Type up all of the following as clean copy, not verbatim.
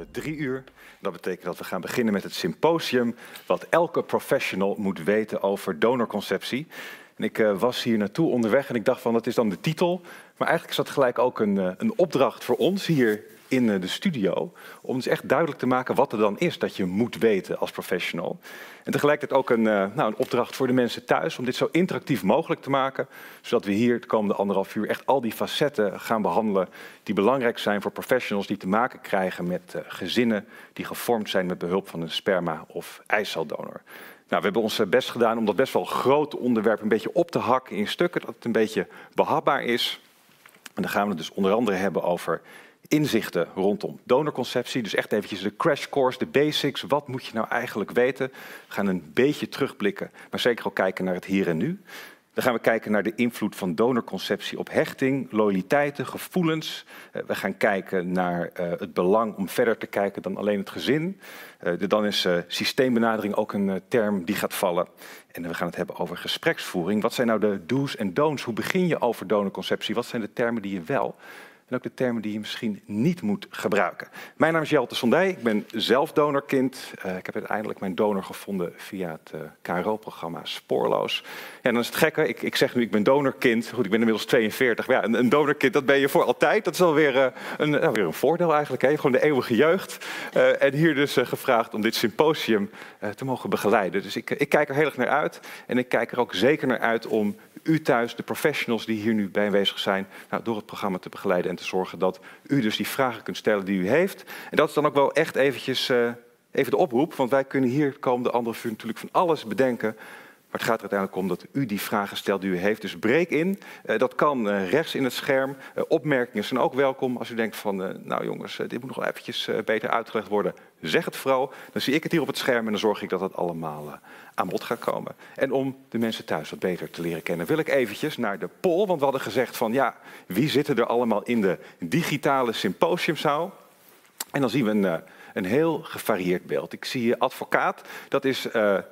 3 uur. Dat betekent dat we gaan beginnen met het symposium wat elke professional moet weten over donorconceptie. En ik was hier naartoe onderweg en ik dacht van dat is dan de titel. Maar eigenlijk is dat gelijk ook een opdracht voor ons hier in de studio. Om dus echt duidelijk te maken wat er dan is dat je moet weten als professional. En tegelijkertijd ook een opdracht voor de mensen thuis om dit zo interactief mogelijk te maken. Zodat we hier de komende 1,5 uur echt al die facetten gaan behandelen die belangrijk zijn voor professionals die te maken krijgen met gezinnen die gevormd zijn met behulp van een sperma- of eiceldonor. Nou, we hebben ons best gedaan om dat best wel grote onderwerp een beetje op te hakken in stukken, dat het een beetje behapbaar is. En dan gaan we het dus onder andere hebben over inzichten rondom donorconceptie. Dus echt eventjes de crash course, de basics. Wat moet je nou eigenlijk weten? We gaan een beetje terugblikken, maar zeker ook kijken naar het hier en nu. Dan gaan we kijken naar de invloed van donorconceptie op hechting, loyaliteiten, gevoelens. We gaan kijken naar het belang om verder te kijken dan alleen het gezin. Dan is systeembenadering ook een term die gaat vallen. En we gaan het hebben over gespreksvoering. Wat zijn nou de do's en don'ts? Hoe begin je over donorconceptie? Wat zijn de termen die je wel en ook de termen die je misschien niet moet gebruiken? Mijn naam is Jelte Sondij, ik ben zelf donorkind. Ik heb uiteindelijk mijn donor gevonden via het KRO-programma Spoorloos. Ja, en dan is het gekke, ik zeg nu ik ben donorkind. Goed, ik ben inmiddels 42. Maar ja, een donorkind, dat ben je voor altijd. Dat is alweer weer een voordeel eigenlijk. Hè? Gewoon de eeuwige jeugd. En hier dus gevraagd om dit symposium te mogen begeleiden. Dus ik kijk er heel erg naar uit. En ik kijk er ook zeker naar uit om u thuis, de professionals die hier nu bij aanwezig zijn, door het programma te begeleiden en te zorgen dat u dus die vragen kunt stellen die u heeft. En dat is dan ook wel echt eventjes even de oproep, want wij kunnen hier de komende 1,5 uur natuurlijk van alles bedenken. Maar het gaat er uiteindelijk om dat u die vragen stelt die u heeft. Dus breek in. Dat kan rechts in het scherm. Opmerkingen zijn ook welkom. Als u denkt van, nou jongens, dit moet nog wel eventjes beter uitgelegd worden. Zeg het vooral. Dan zie ik het hier op het scherm en dan zorg ik dat het allemaal aan bod gaat komen. En om de mensen thuis wat beter te leren kennen, wil ik eventjes naar de poll. Want we hadden gezegd van, ja, wie zitten er allemaal in de digitale symposiumzaal? En dan zien we een heel gevarieerd beeld. Ik zie advocaat, dat is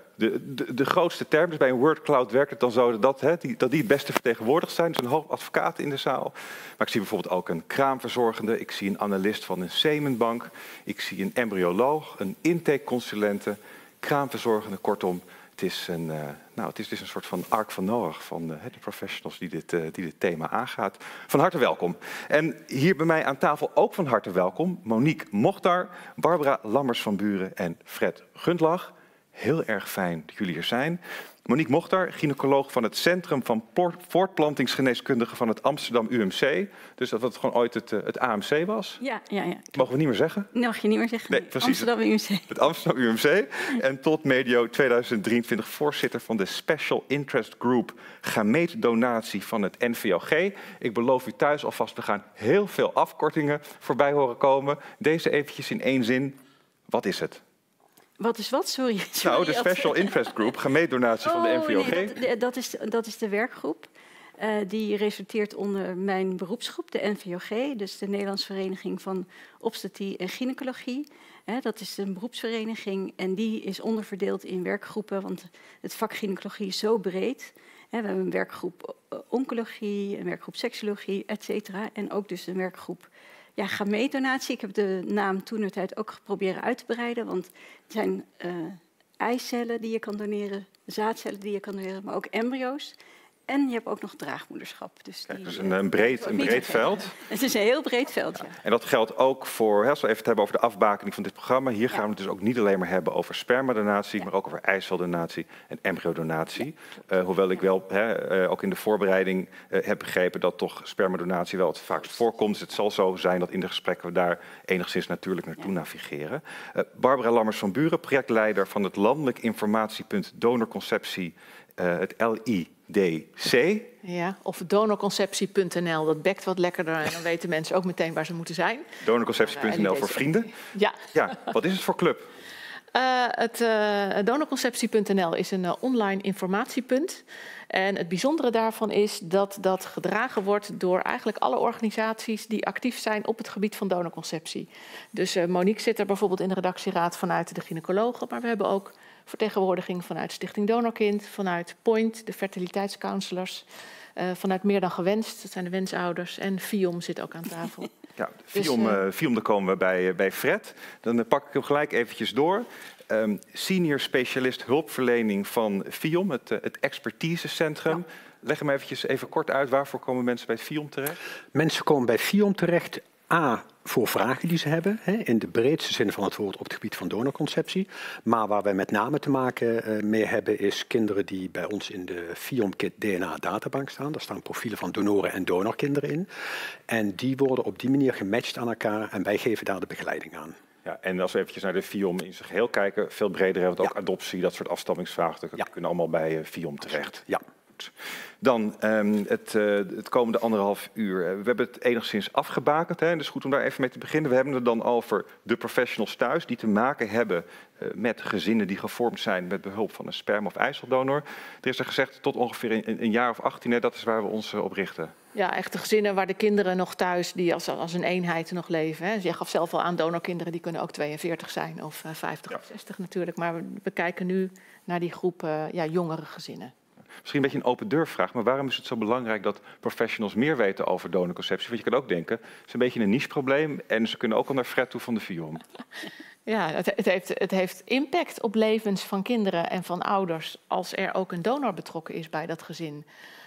de grootste term. Dus bij een wordcloud werkt het dan zo dat die het beste vertegenwoordigd zijn. Dus een hoop advocaten in de zaal. Maar ik zie bijvoorbeeld ook een kraamverzorgende. Ik zie een analist van een semenbank. Ik zie een embryoloog, een intakeconsulente, kraamverzorgende. Kortom, het is een soort van ark van Noach van de professionals die dit thema aangaat. Van harte welkom. En hier bij mij aan tafel ook van harte welkom Monique Mochtar, Barbara Lammers van Buren en Fred Gundlach. Heel erg fijn dat jullie er zijn. Monique Mochtar, gynaecoloog van het Centrum van Voortplantingsgeneeskundigen van het Amsterdam UMC. Dus dat wat gewoon ooit het AMC was? Ja. Mogen we niet meer zeggen? Mag je niet meer zeggen. Nee, precies. Amsterdam UMC. Het Amsterdam UMC. En tot medio 2023 voorzitter van de Special Interest Group gameetdonatie van het NVOG. Ik beloof u thuis alvast, we gaan heel veel afkortingen voorbij horen komen. Deze eventjes in 1 zin. Wat is het? Wat is wat? Sorry. Nou, de Special Interest Group, gameetdonatie van de NVOG. Nee, dat is de werkgroep. Die resulteert onder mijn beroepsgroep, de NVOG. Dus de Nederlandse Vereniging van Obstetrie en Gynaecologie. Dat is een beroepsvereniging en die is onderverdeeld in werkgroepen. Want het vak gynaecologie is zo breed. We hebben een werkgroep oncologie, een werkgroep seksologie, et cetera. En ook dus een werkgroep gameetdonatie. Ik heb de naam toentertijd ook geprobeerd uit te breiden. Want het zijn eicellen die je kan doneren, zaadcellen die je kan doneren, maar ook embryo's. En je hebt ook nog draagmoederschap. Dus een breed veld. Het is een heel breed veld, ja. En dat geldt ook voor, als we even het hebben over de afbakening van dit programma. Hier gaan we het dus ook niet alleen maar hebben over spermadonatie, maar ook over eiceldonatie en embryodonatie. Hoewel ik wel ook in de voorbereiding heb begrepen dat toch spermadonatie wel het vaakst voorkomt. Dus het zal zo zijn dat in de gesprekken we daar enigszins natuurlijk naartoe navigeren. Barbara Lammers van Buren, projectleider van het Landelijk Informatiepunt Donorconceptie, het LIDC. Ja, of donorconceptie.nl, dat bekt wat lekkerder en dan weten mensen ook meteen waar ze moeten zijn. Donorconceptie.nl voor vrienden? Ja, wat is het voor club? Donorconceptie.nl is een online informatiepunt. En het bijzondere daarvan is dat dat gedragen wordt door eigenlijk alle organisaties die actief zijn op het gebied van donorconceptie. Dus Monique zit er bijvoorbeeld in de redactieraad vanuit de gynaecologen, maar we hebben ook vertegenwoordiging vanuit Stichting Donorkind, vanuit Point, de fertiliteitscounselors, vanuit Meer dan Gewenst, dat zijn de wensouders, en FIOM zit ook aan tafel. Ja, Fiom, daar komen we bij Fred. Dan pak ik hem gelijk eventjes door. Senior specialist hulpverlening van Fiom, het expertisecentrum. Ja. Leg hem eventjes even kort uit. Waarvoor komen mensen bij Fiom terecht? Mensen komen bij Fiom terecht, voor vragen die ze hebben, in de breedste zin van het woord op het gebied van donorconceptie. Maar waar wij met name te maken mee hebben is kinderen die bij ons in de FIOM-KID DNA-databank staan. Daar staan profielen van donoren en donorkinderen in. En die worden op die manier gematcht aan elkaar en wij geven daar de begeleiding aan. Ja, en als we eventjes naar de FIOM in zijn geheel kijken, veel breder hebben we het ook adoptie, dat soort afstammingsvraagstukken kunnen allemaal bij FIOM terecht. Ja. Dan het komende 1,5 uur. We hebben het enigszins afgebakend. Het is goed om daar even mee te beginnen. We hebben het dan over de professionals thuis die te maken hebben met gezinnen die gevormd zijn met behulp van een sperma- of eiceldonor. Er is er gezegd tot ongeveer een jaar of 18, dat is waar we ons op richten. Ja, echt de gezinnen waar de kinderen nog thuis, die als een eenheid nog leven. Hè. Je gaf zelf al aan, donorkinderen die kunnen ook 42 zijn of 50 of 60 natuurlijk. Maar we kijken nu naar die groep jongere gezinnen. Misschien een beetje een open deurvraag, maar waarom is het zo belangrijk dat professionals meer weten over donorconceptie? Want je kan ook denken, het is een beetje een niche-probleem en ze kunnen ook al naar Fred toe van de FIOM. Ja, het heeft impact op levens van kinderen en van ouders als er ook een donor betrokken is bij dat gezin.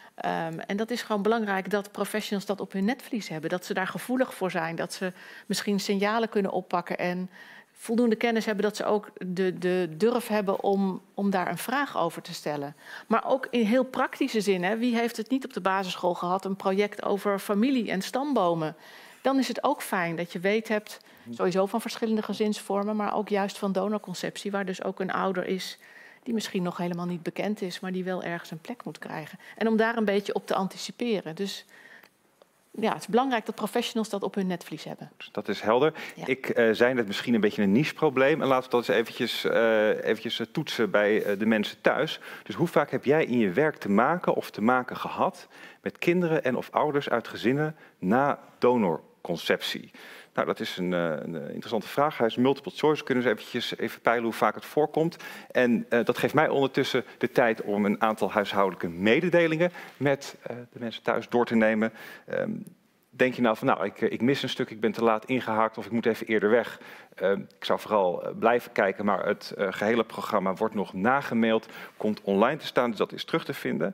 En dat is gewoon belangrijk dat professionals dat op hun netvlies hebben. Dat ze daar gevoelig voor zijn, dat ze misschien signalen kunnen oppakken en voldoende kennis hebben dat ze ook de durf hebben om daar een vraag over te stellen. Maar ook in heel praktische zin. Hè, wie heeft het niet op de basisschool gehad, een project over familie en stambomen? Dan is het ook fijn dat je weet hebt, sowieso van verschillende gezinsvormen, maar ook juist van donorconceptie, waar dus ook een ouder is die misschien nog helemaal niet bekend is, maar die wel ergens een plek moet krijgen. En om daar een beetje op te anticiperen. Dus ja, het is belangrijk dat professionals dat op hun netvlies hebben. Dat is helder. Ja. Ik zei net misschien een beetje een niche-probleem. En laten we dat eens eventjes toetsen bij de mensen thuis. Dus hoe vaak heb jij in je werk te maken gehad met kinderen en of ouders uit gezinnen na donorconceptie? Nou, dat is een interessante vraag. Hij is multiple choice. Kunnen we eventjes even peilen hoe vaak het voorkomt. En dat geeft mij ondertussen de tijd om een aantal huishoudelijke mededelingen met de mensen thuis door te nemen. Denk je nou van, ik mis een stuk, ik ben te laat ingehaakt of ik moet even eerder weg. Ik zou vooral blijven kijken, maar het gehele programma wordt nog nagemaild, komt online te staan, dus dat is terug te vinden.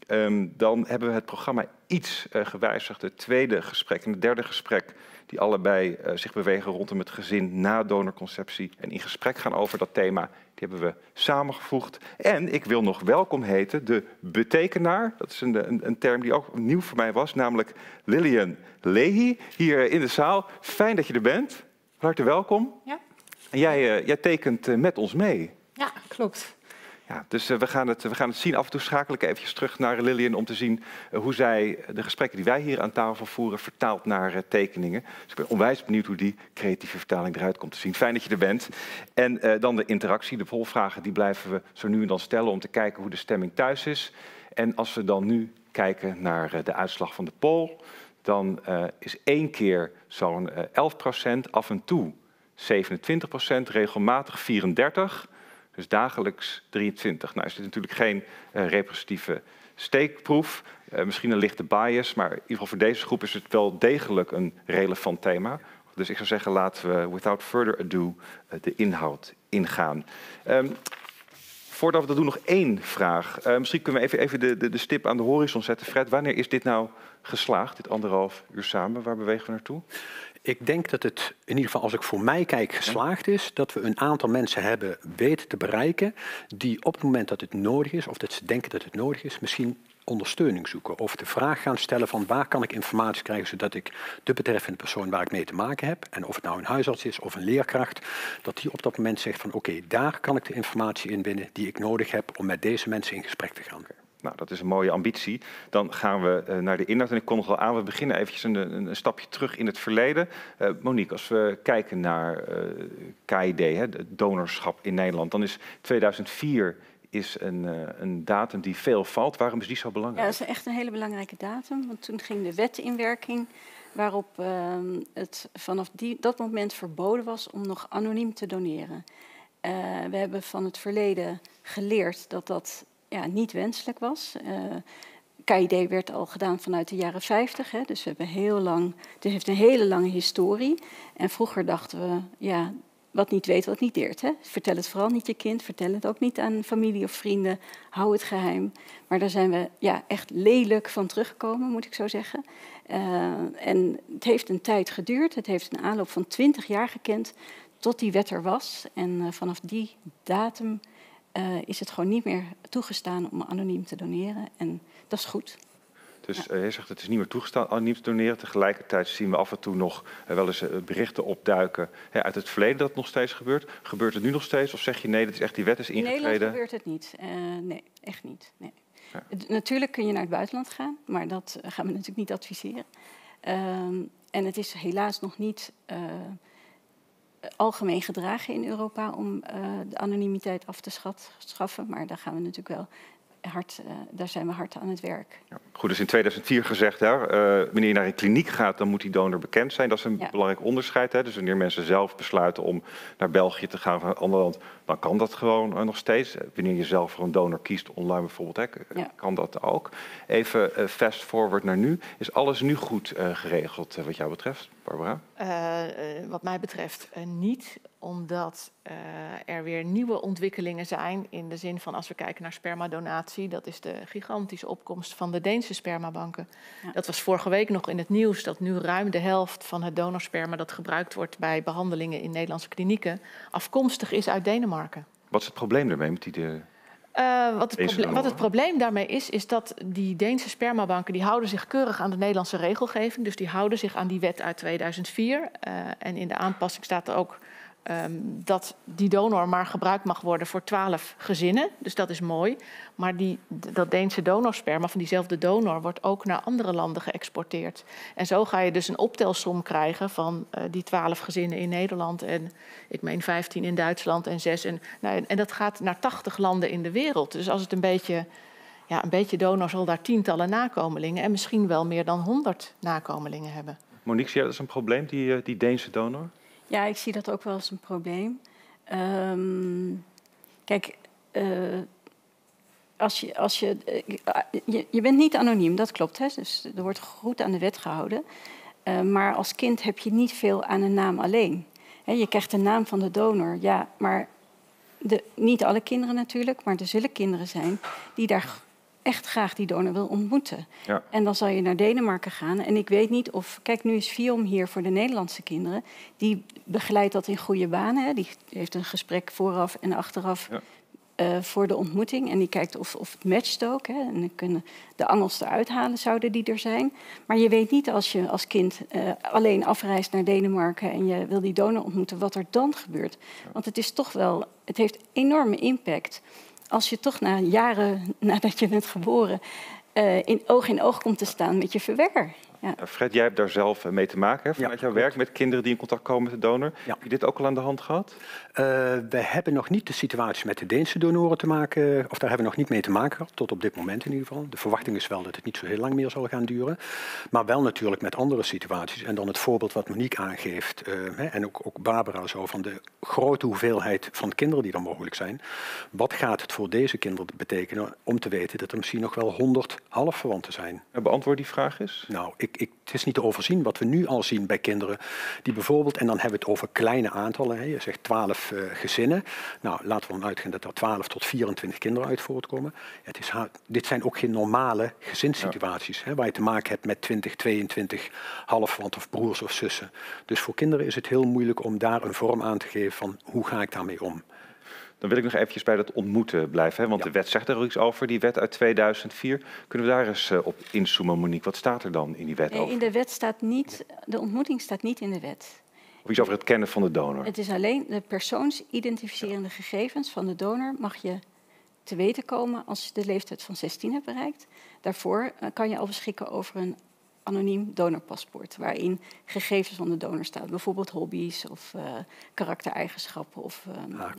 Dan hebben we het programma iets gewijzigd. Het tweede gesprek en het derde gesprek, die allebei zich bewegen rondom het gezin na donorconceptie en in gesprek gaan over dat thema, die hebben we samengevoegd. En ik wil nog welkom heten de betekenaar, dat is een term die ook nieuw voor mij was, namelijk Lilian Leahy, hier in de zaal. Fijn dat je er bent. Van harte welkom. Ja. En jij tekent met ons mee. Ja, klopt. Ja, dus we gaan het zien. Af en toe schakel ik eventjes terug naar Lilian om te zien hoe zij de gesprekken die wij hier aan tafel voeren vertaalt naar tekeningen. Dus ik ben onwijs benieuwd hoe die creatieve vertaling eruit komt te zien. Fijn dat je er bent. En dan de interactie, de volvragen, die blijven we zo nu en dan stellen om te kijken hoe de stemming thuis is. En als we dan nu kijken naar de uitslag van de poll, dan is 1 keer zo'n 11%, af en toe 27%, regelmatig 34%. Dus dagelijks 23. Nou is dit natuurlijk geen representatieve steekproef. Misschien een lichte bias, maar in ieder geval voor deze groep is het wel degelijk een relevant thema. Dus ik zou zeggen, laten we without further ado de inhoud ingaan. Voordat we dat doen, nog 1 vraag. Misschien kunnen we even de stip aan de horizon zetten. Fred, wanneer is dit nou geslaagd, dit 1,5 uur samen? Waar bewegen we naartoe? Ik denk dat het, in ieder geval als ik voor mij kijk, geslaagd is dat we een aantal mensen hebben weten te bereiken die op het moment dat het nodig is, of dat ze denken dat het nodig is, misschien ondersteuning zoeken. Of de vraag gaan stellen van waar kan ik informatie krijgen zodat ik de betreffende persoon waar ik mee te maken heb, en of het nou een huisarts is of een leerkracht, dat die op dat moment zegt van oké, daar kan ik de informatie inwinnen die ik nodig heb om met deze mensen in gesprek te gaan. Nou, dat is een mooie ambitie. Dan gaan we naar de inhoud. En ik kondig al aan, we beginnen eventjes een stapje terug in het verleden. Monique, als we kijken naar KID, het donorschap in Nederland, dan is 2004 een datum die veel valt. Waarom is die zo belangrijk? Ja, dat is echt een hele belangrijke datum. Want toen ging de wet in werking waarop het vanaf dat moment verboden was om nog anoniem te doneren. We hebben van het verleden geleerd dat dat niet wenselijk was. KID werd al gedaan vanuit de jaren 50. Hè, dus we hebben het heeft een hele lange historie. En vroeger dachten we, ja, wat niet weet, wat niet deert. Hè. Vertel het vooral niet je kind, vertel het ook niet aan familie of vrienden. Hou het geheim. Maar daar zijn we echt lelijk van teruggekomen, moet ik zo zeggen. En het heeft een tijd geduurd. Het heeft een aanloop van 20 jaar gekend tot die wet er was. En vanaf die datum is het gewoon niet meer toegestaan om anoniem te doneren. En dat is goed. Dus je zegt het is niet meer toegestaan anoniem te doneren. Tegelijkertijd zien we af en toe nog wel eens berichten opduiken uit het verleden dat het nog steeds gebeurt. Gebeurt het nu nog steeds? Of zeg je nee, dat is echt die wet is ingetreden? In Nederland gebeurt het niet. Nee, echt niet. Nee. Ja. Natuurlijk kun je naar het buitenland gaan, maar dat gaan we natuurlijk niet adviseren. En het is helaas nog niet algemeen gedragen in Europa om de anonimiteit af te schaffen. Maar daar gaan we natuurlijk wel daar zijn we hard aan het werk. Ja, goed, dus in 2004 gezegd, wanneer je naar een kliniek gaat, dan moet die donor bekend zijn. Dat is een belangrijk onderscheid. Hè? Dus wanneer mensen zelf besluiten om naar België te gaan of naar een ander land, dan kan dat gewoon nog steeds. Wanneer je zelf voor een donor kiest, online bijvoorbeeld, kan dat ook. Even fast forward naar nu. Is alles nu goed geregeld wat jou betreft, Barbara? Wat mij betreft niet, omdat er weer nieuwe ontwikkelingen zijn in de zin van als we kijken naar spermadonatie, dat is de gigantische opkomst van de Deense spermabanken. Ja. Dat was vorige week nog in het nieuws dat nu ruim de helft van het donorsperma dat gebruikt wordt bij behandelingen in Nederlandse klinieken afkomstig is uit Denemarken. Wat is het probleem daarmee met die wat het probleem daarmee is dat die Deense spermabanken die houden zich keurig aan de Nederlandse regelgeving. Dus die houden zich aan die wet uit 2004. En in de aanpassing staat er ook dat die donor maar gebruikt mag worden voor 12 gezinnen. Dus dat is mooi. Maar dat Deense donorsperma van diezelfde donor wordt ook naar andere landen geëxporteerd. En zo ga je dus een optelsom krijgen van die 12 gezinnen in Nederland en ik meen 15 in Duitsland en 6. En dat gaat naar 80 landen in de wereld. Dus als het een beetje donor zal daar tientallen nakomelingen en misschien wel meer dan 100 nakomelingen hebben. Monique, zie jij dat is een probleem, die Deense donor? Ja, ik zie dat ook wel als een probleem. Kijk, je bent niet anoniem, dat klopt. Hè? Dus er wordt goed aan de wet gehouden. Maar als kind heb je niet veel aan een naam alleen. Je krijgt de naam van de donor, ja, maar niet alle kinderen natuurlijk, maar er zullen kinderen zijn die daar echt graag die donor wil ontmoeten. Ja. En dan zal je naar Denemarken gaan. En ik weet niet of... Kijk, nu is FIOM hier voor de Nederlandse kinderen. Die begeleidt dat in goede banen. Hè. Die heeft een gesprek vooraf en achteraf voor de ontmoeting. En die kijkt of het matcht ook. Hè. En dan kunnen de angels eruit halen, zouden die er zijn. Maar je weet niet als je als kind alleen afreist naar Denemarken en je wil die donor ontmoeten, wat er dan gebeurt. Ja. Want het is toch wel... Het heeft enorme impact als je toch na jaren nadat je bent geboren oog in oog komt te staan met je verwekker. Ja. Fred, jij hebt daar zelf mee te maken, hè, vanuit jouw werk met kinderen die in contact komen met de donor. Ja. Heb je dit ook al aan de hand gehad? We hebben nog niet de situatie met de Deense donoren te maken, of daar hebben we nog niet mee te maken gehad, tot op dit moment in ieder geval. De verwachting is wel dat het niet zo heel lang meer zal gaan duren. Maar wel natuurlijk met andere situaties. En dan het voorbeeld wat Monique aangeeft, en ook Barbara zo, van de grote hoeveelheid van kinderen die er mogelijk zijn. Wat gaat het voor deze kinderen betekenen om te weten dat er misschien nog wel 100 halfverwanten zijn? Beantwoord die vraag eens. Nou, het is niet te overzien wat we nu al zien bij kinderen die bijvoorbeeld, en dan hebben we het over kleine aantallen, hè, je zegt 12 gezinnen. Nou, laten we dan uitgaan dat er 12 tot 24 kinderen uit voortkomen. Dit zijn ook geen normale gezinssituaties, hè, waar je te maken hebt met 20, 22 halfverwanten of broers of zussen. Dus voor kinderen is het heel moeilijk om daar een vorm aan te geven van hoe ga ik daarmee om. Dan wil ik nog eventjes bij dat ontmoeten blijven, hè? Want de wet zegt er ook iets over, die wet uit 2004. Kunnen we daar eens op inzoomen, Monique? Wat staat er dan in die wet over? In de wet staat niet, de ontmoeting staat niet in de wet. Of iets over het kennen van de donor? Het is alleen de persoonsidentificerende gegevens van de donor mag je te weten komen als je de leeftijd van 16 hebt bereikt. Daarvoor kan je al beschikken over een anoniem donorpaspoort, waarin gegevens van de donor staan. Bijvoorbeeld hobby's of karaktereigenschappen of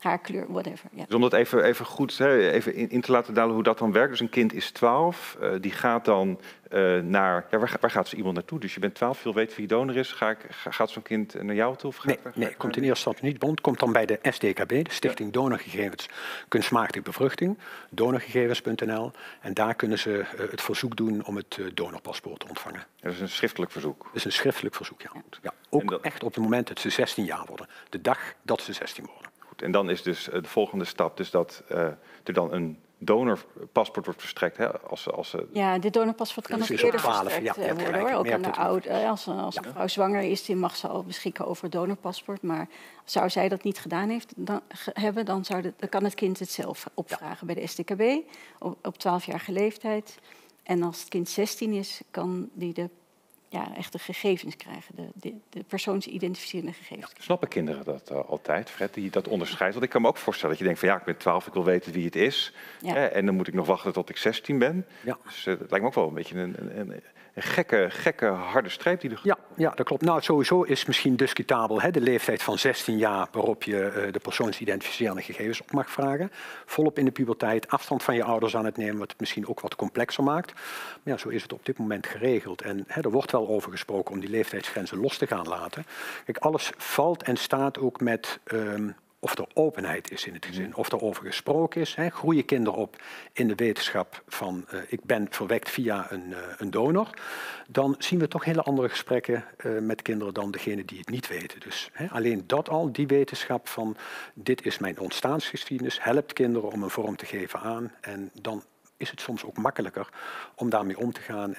haarkleur, whatever. Ja. Dus om dat even goed even in te laten dalen hoe dat dan werkt. Dus een kind is 12, die gaat dan naar... Ja, waar gaat zo iemand naartoe? Dus je bent 12, wil weten wie je donor is. Gaat zo'n kind naar jou toe? Of Nee, komt in eerste instantie niet bond. Komt dan bij de SDKB, de Stichting Donorgegevens Kunstmatige Bevruchting, donorgegevens.nl. En daar kunnen ze het verzoek doen om het donorpaspoort te ontvangen. Dat is een schriftelijk verzoek? Dat is een schriftelijk verzoek, ja. Ja, ook echt op het moment dat ze 16 jaar worden. De dag dat ze 16 worden. Goed, en dan is dus de volgende stap dus dat er dan een donorpaspoort wordt verstrekt. Hè, Ja, dit donorpaspoort kan ook eerder verstrekt worden, hoor. Ook aan de als een vrouw zwanger is, die mag ze al beschikken over het donorpaspoort. Maar zou zij dat niet gedaan hebben, dan kan het kind het zelf opvragen bij de SDKB op 12-jarige leeftijd. En als het kind 16 is, kan die de echte gegevens krijgen, de persoonsidentificerende gegevens. Snappen kinderen dat altijd, Fred, die dat onderscheidt? Want ik kan me ook voorstellen dat je denkt van ja, ik ben 12, ik wil weten wie het is. Ja. En dan moet ik nog wachten tot ik 16 ben. Ja. Dus het lijkt me ook wel een beetje een gekke harde streep die er... Ja, dat klopt. Nou, sowieso is misschien discutabel de leeftijd van 16 jaar waarop je de persoonsidentificerende gegevens op mag vragen. Volop in de puberteit, afstand van je ouders aan het nemen, wat het misschien ook wat complexer maakt. Maar ja, zo is het op dit moment geregeld. En er wordt wel over gesproken om die leeftijdsgrenzen los te gaan laten. Kijk, alles valt en staat ook met... of er openheid is in het gezin, of er over gesproken is. Groeien kinderen op in de wetenschap van ik ben verwekt via een donor, dan zien we toch hele andere gesprekken met kinderen dan degene die het niet weten. Dus alleen dat al, die wetenschap van dit is mijn ontstaansgeschiedenis, helpt kinderen om een vorm te geven aan. En dan is het soms ook makkelijker om daarmee om te gaan.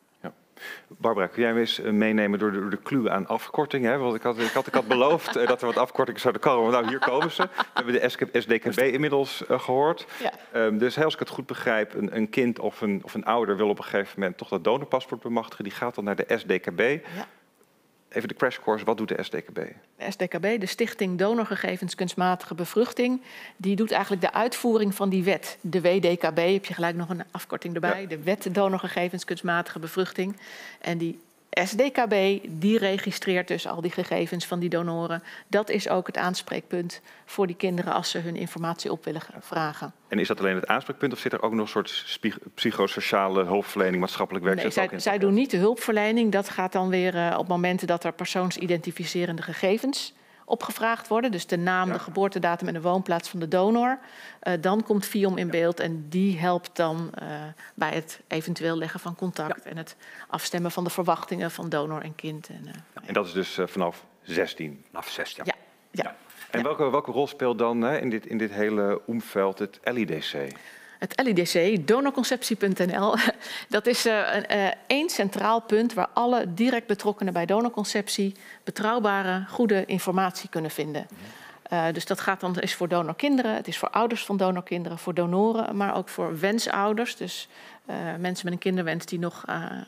Barbara, kun jij me eens meenemen door de clue aan afkortingen? Want ik had beloofd dat er wat afkortingen zouden komen. Nou, hier komen ze. We hebben de SDKB inmiddels gehoord. Ja. Dus als ik het goed begrijp, een kind of een ouder wil op een gegeven moment toch dat donorpaspoort bemachtigen. Die gaat dan naar de SDKB. Ja. Even de crash course, wat doet de SDKB? De SDKB, de Stichting Donorgegevens Kunstmatige Bevruchting, die doet eigenlijk de uitvoering van die wet. De WDKB, heb je gelijk nog een afkorting erbij. Ja. De Wet Donorgegevens Kunstmatige Bevruchting. En die SDKB, die registreert dus al die gegevens van die donoren. Dat is ook het aanspreekpunt voor die kinderen als ze hun informatie op willen vragen. En is dat alleen het aanspreekpunt of zit er ook nog een soort psychosociale hulpverlening, maatschappelijk werk? Nee, zij doen niet de hulpverlening. Dat gaat dan weer op momenten dat er persoonsidentificerende gegevens opgevraagd worden. Dus de naam, de geboortedatum en de woonplaats van de donor. Dan komt FIOM in beeld en die helpt dan bij het eventueel leggen van contact en het afstemmen van de verwachtingen van donor en kind. En dat is dus vanaf 16? Vanaf 16. Ja. En welke rol speelt dan in dit hele omveld het LIDC? Het LIDC, donorconceptie.nl, dat is één centraal punt waar alle direct betrokkenen bij donorconceptie betrouwbare, goede informatie kunnen vinden. Dus dat gaat dan is voor donorkinderen, het is voor ouders van donorkinderen, voor donoren, maar ook voor wensouders. Dus mensen met een kinderwens die nog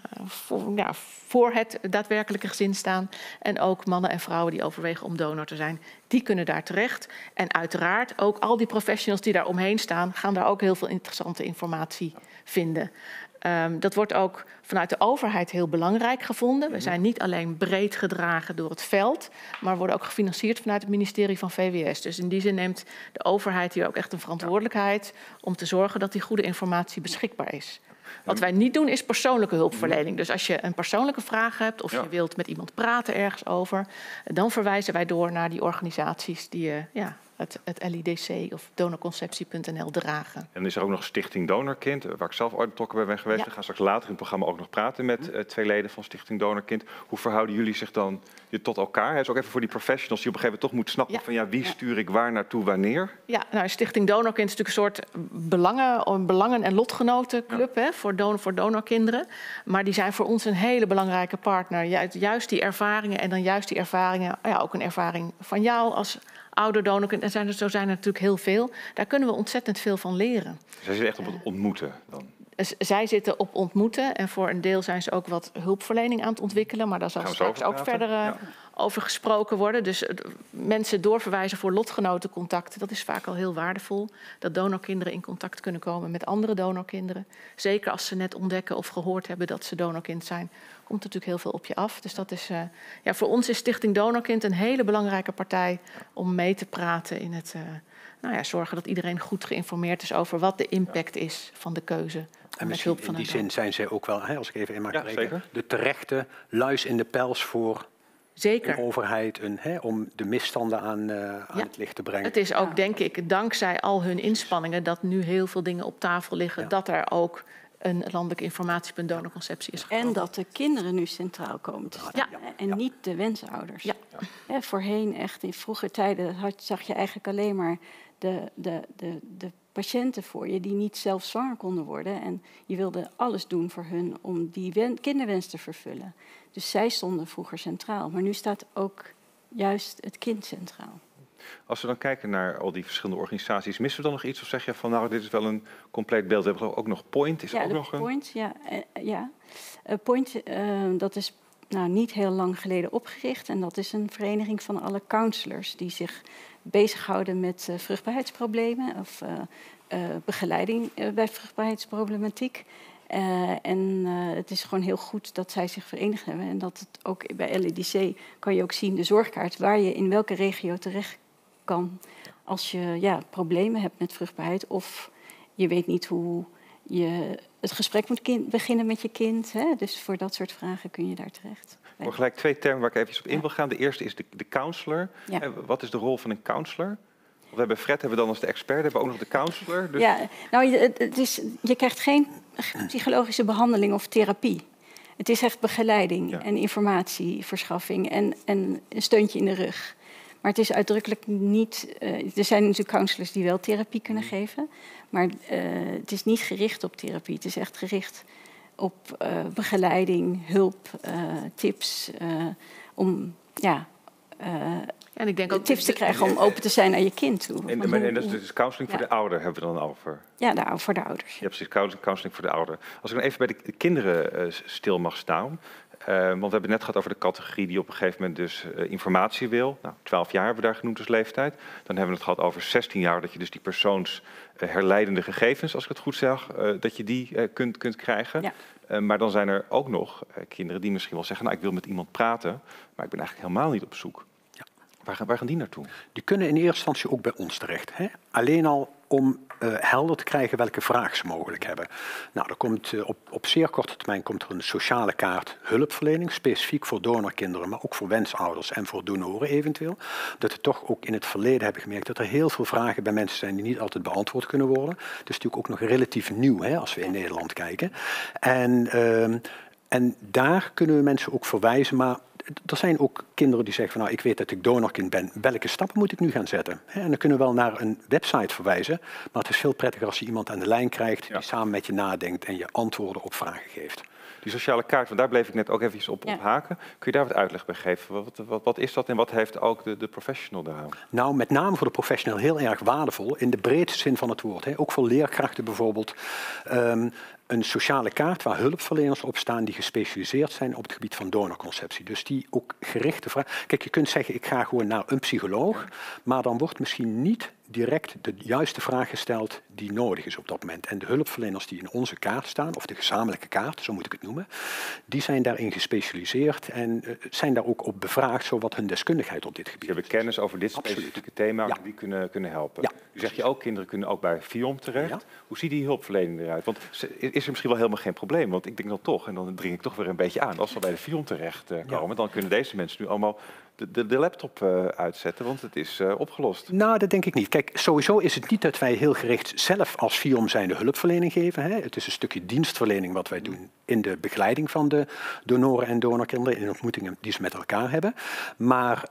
voor het daadwerkelijke gezin staan. En ook mannen en vrouwen die overwegen om donor te zijn. Die kunnen daar terecht. En uiteraard ook al die professionals die daar omheen staan, gaan daar ook heel veel interessante informatie vinden. Dat wordt ook vanuit de overheid heel belangrijk gevonden. We zijn niet alleen breed gedragen door het veld, maar worden ook gefinancierd vanuit het ministerie van VWS. Dus in die zin neemt de overheid hier ook echt een verantwoordelijkheid om te zorgen dat die goede informatie beschikbaar is. Wat wij niet doen is persoonlijke hulpverlening. Dus als je een persoonlijke vraag hebt of je wilt met iemand praten ergens over, dan verwijzen wij door naar die organisaties die het LIDC of donorconceptie.nl dragen. En dan is er ook nog Stichting Donorkind, waar ik zelf ooit betrokken bij ben geweest. Ja. We gaan straks later in het programma ook nog praten met 2 leden van Stichting Donorkind. Hoe verhouden jullie zich dan tot elkaar? Dus ook even voor die professionals die op een gegeven moment toch moeten snappen van wie stuur ik waar naartoe, wanneer? Ja, nou, Stichting Donorkind is natuurlijk een soort belangen- en lotgenotenclub voor donorkinderen. Maar die zijn voor ons een hele belangrijke partner. Juist die ervaringen en dan juist die ervaringen, ook een ervaring van jou als ouder donorkind. En zo zijn er natuurlijk heel veel. Daar kunnen we ontzettend veel van leren. Zij zitten echt op het ontmoeten dan? Zij zitten op ontmoeten en voor een deel zijn ze ook wat hulpverlening aan het ontwikkelen. Maar daar zal straks ook verder over gesproken worden. Dus mensen doorverwijzen voor lotgenotencontacten, dat is vaak al heel waardevol. Dat donorkinderen in contact kunnen komen met andere donorkinderen. Zeker als ze net ontdekken of gehoord hebben dat ze donorkind zijn, komt natuurlijk heel veel op je af. Dus dat is, voor ons is Stichting Donorkind een hele belangrijke partij om mee te praten in het zorgen dat iedereen goed geïnformeerd is over wat de impact is van de keuze. En misschien in die zin zijn zij ook wel, als ik even in mag spreken, de terechte luis in de pels voor de overheid om de misstanden aan het licht te brengen. Het is ook, denk ik, dankzij al hun inspanningen dat nu heel veel dingen op tafel liggen, dat er ook een landelijk informatiepunt donorconceptie is gekomen. En dat de kinderen nu centraal komen te staan. En niet de wensouders. Voorheen, echt in vroege tijden, zag je eigenlijk alleen maar de patiënten voor je die niet zelf zwanger konden worden. En je wilde alles doen voor hun om die kinderwens te vervullen. Dus zij stonden vroeger centraal. Maar nu staat ook juist het kind centraal. Als we dan kijken naar al die verschillende organisaties, missen we dan nog iets? Of zeg je van, nou, dit is wel een compleet beeld. We hebben ook nog Point. Is ook nog Point, Point, dat is niet heel lang geleden opgericht. En dat is een vereniging van alle counselors die zich bezighouden met vruchtbaarheidsproblemen of begeleiding bij vruchtbaarheidsproblematiek. Het is gewoon heel goed dat zij zich verenigd hebben. En dat het ook bij LEDC kan je ook zien de zorgkaart waar je in welke regio terecht kan als je problemen hebt met vruchtbaarheid of je weet niet hoe je het gesprek moet beginnen met je kind. Hè? Dus voor dat soort vragen kun je daar terecht. Er zijn gelijk 2 termen waar ik even op in wil gaan. De eerste is de counselor. Ja. Wat is de rol van een counselor? We hebben Fred dan als de expert, we hebben ook nog de counselor. Dus... Ja, je krijgt geen psychologische behandeling of therapie. Het is echt begeleiding en informatieverschaffing en een steuntje in de rug. Maar het is uitdrukkelijk niet... er zijn natuurlijk counselors die wel therapie kunnen geven. Maar het is niet gericht op therapie. Het is echt gericht op begeleiding, hulp, tips. Om en ik denk ook tips te krijgen om open te zijn naar je kind toe. En dat is dus counseling voor de ouder, hebben we dan over? Ja, voor de ouders. Ja, precies, counseling voor de ouder. Als ik dan even bij de kinderen stil mag staan... want we hebben het net gehad over de categorie die op een gegeven moment dus informatie wil. 12 jaar hebben we daar genoemd als leeftijd. Dan hebben we het gehad over 16 jaar, dat je dus die persoons herleidende gegevens, als ik het goed zeg, dat je die kunt krijgen. Ja. Maar dan zijn er ook nog kinderen die misschien wel zeggen, ik wil met iemand praten, maar ik ben eigenlijk helemaal niet op zoek. Ja. Waar gaan die naartoe? Die kunnen in eerste instantie ook bij ons terecht. Hè? Alleen al om helder te krijgen welke vragen ze mogelijk hebben. Nou, er komt, op zeer korte termijn komt er een sociale kaart hulpverlening, specifiek voor donorkinderen, maar ook voor wensouders en voor donoren eventueel. Dat we toch ook in het verleden hebben gemerkt dat er heel veel vragen bij mensen zijn die niet altijd beantwoord kunnen worden. Dat is natuurlijk ook nog relatief nieuw, als we in Nederland kijken. En daar kunnen we mensen ook verwijzen, maar er zijn ook kinderen die zeggen van ik weet dat ik donorkind ben, welke stappen moet ik nu gaan zetten? En dan kunnen we wel naar een website verwijzen, maar het is veel prettiger als je iemand aan de lijn krijgt die samen met je nadenkt en je antwoorden op vragen geeft. Die sociale kaart, want daar bleef ik net ook eventjes op haken. Kun je daar wat uitleg bij geven? Wat is dat en wat heeft ook de professional daaraan? Nou, met name voor de professional heel erg waardevol in de breedste zin van het woord. Ook voor leerkrachten bijvoorbeeld. Een sociale kaart waar hulpverleners op staan die gespecialiseerd zijn op het gebied van donorconceptie. Dus die ook gerichte vragen. Kijk, je kunt zeggen ik ga gewoon naar een psycholoog, maar dan wordt misschien niet direct de juiste vraag gesteld die nodig is op dat moment. En de hulpverleners die in onze kaart staan, of de gezamenlijke kaart, zo moet ik het noemen, die zijn daarin gespecialiseerd en zijn daar ook op bevraagd, zowat hun deskundigheid op dit gebied. Ze hebben kennis over dit specifieke thema, die kunnen helpen. Ja. U zegt je ook, kinderen kunnen ook bij FIOM terecht. Ja. Hoe ziet die hulpverlening eruit? Want is er misschien wel helemaal geen probleem? Want ik denk dan toch, en dan dring ik toch weer een beetje aan, als we bij de FIOM terecht komen, dan kunnen deze mensen nu allemaal de laptop uitzetten, want het is opgelost. Nou, dat denk ik niet. Kijk, sowieso is het niet dat wij heel gericht zelf als FIOM zijnde hulpverlening geven. Het is een stukje dienstverlening wat wij doen in de begeleiding van de donoren en donorkinderen in ontmoetingen die ze met elkaar hebben. Maar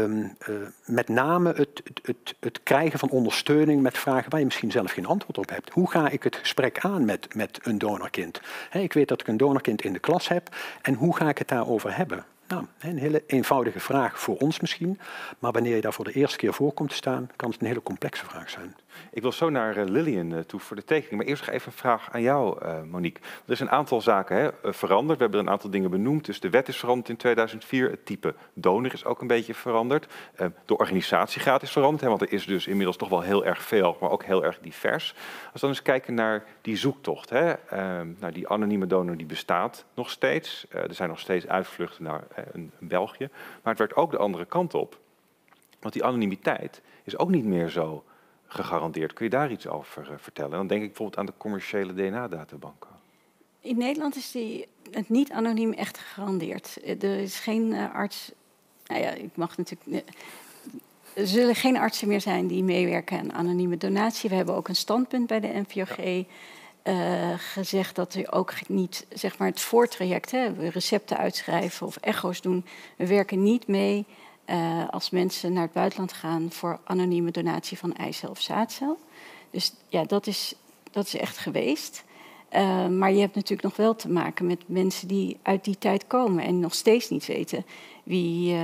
met name het krijgen van ondersteuning met vragen waar je misschien zelf geen antwoord op hebt. Hoe ga ik het gesprek aan met een donorkind? Ik weet dat ik een donorkind in de klas heb en hoe ga ik het daarover hebben? Nou, een hele eenvoudige vraag voor ons misschien, maar wanneer je daar voor de eerste keer voor komt te staan, kan het een hele complexe vraag zijn. Ik wil zo naar Lilian toe voor de tekening, maar eerst nog even een vraag aan jou, Monique. Er is een aantal zaken veranderd, we hebben een aantal dingen benoemd, dus de wet is veranderd in 2004, het type donor is ook een beetje veranderd, de organisatiegraad is veranderd, want er is dus inmiddels toch wel heel erg veel, maar ook heel erg divers. Als we dan eens kijken naar die zoektocht, nou, die anonieme donor die bestaat nog steeds, er zijn nog steeds uitvluchten naar België, maar het werkt ook de andere kant op, want die anonimiteit is ook niet meer zo gegarandeerd. Kun je daar iets over vertellen? Dan denk ik bijvoorbeeld aan de commerciële DNA-databanken. In Nederland is het niet anoniem echt gegarandeerd. Er is geen arts... Nou ja, ik mag natuurlijk... Er zullen geen artsen meer zijn die meewerken aan anonieme donatie. We hebben ook een standpunt bij de NVOG gezegd dat we ook niet, zeg maar, het voortraject, we recepten uitschrijven of echo's doen. We werken niet mee als mensen naar het buitenland gaan voor anonieme donatie van eicel of zaadcel. Dus ja, dat is echt geweest. Maar je hebt natuurlijk nog wel te maken met mensen die uit die tijd komen en nog steeds niet weten wie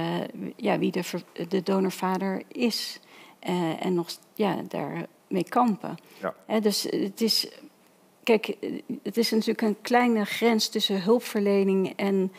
de donorvader is. En nog daarmee kampen. Ja. Dus het is... Kijk, het is natuurlijk een kleine grens tussen hulpverlening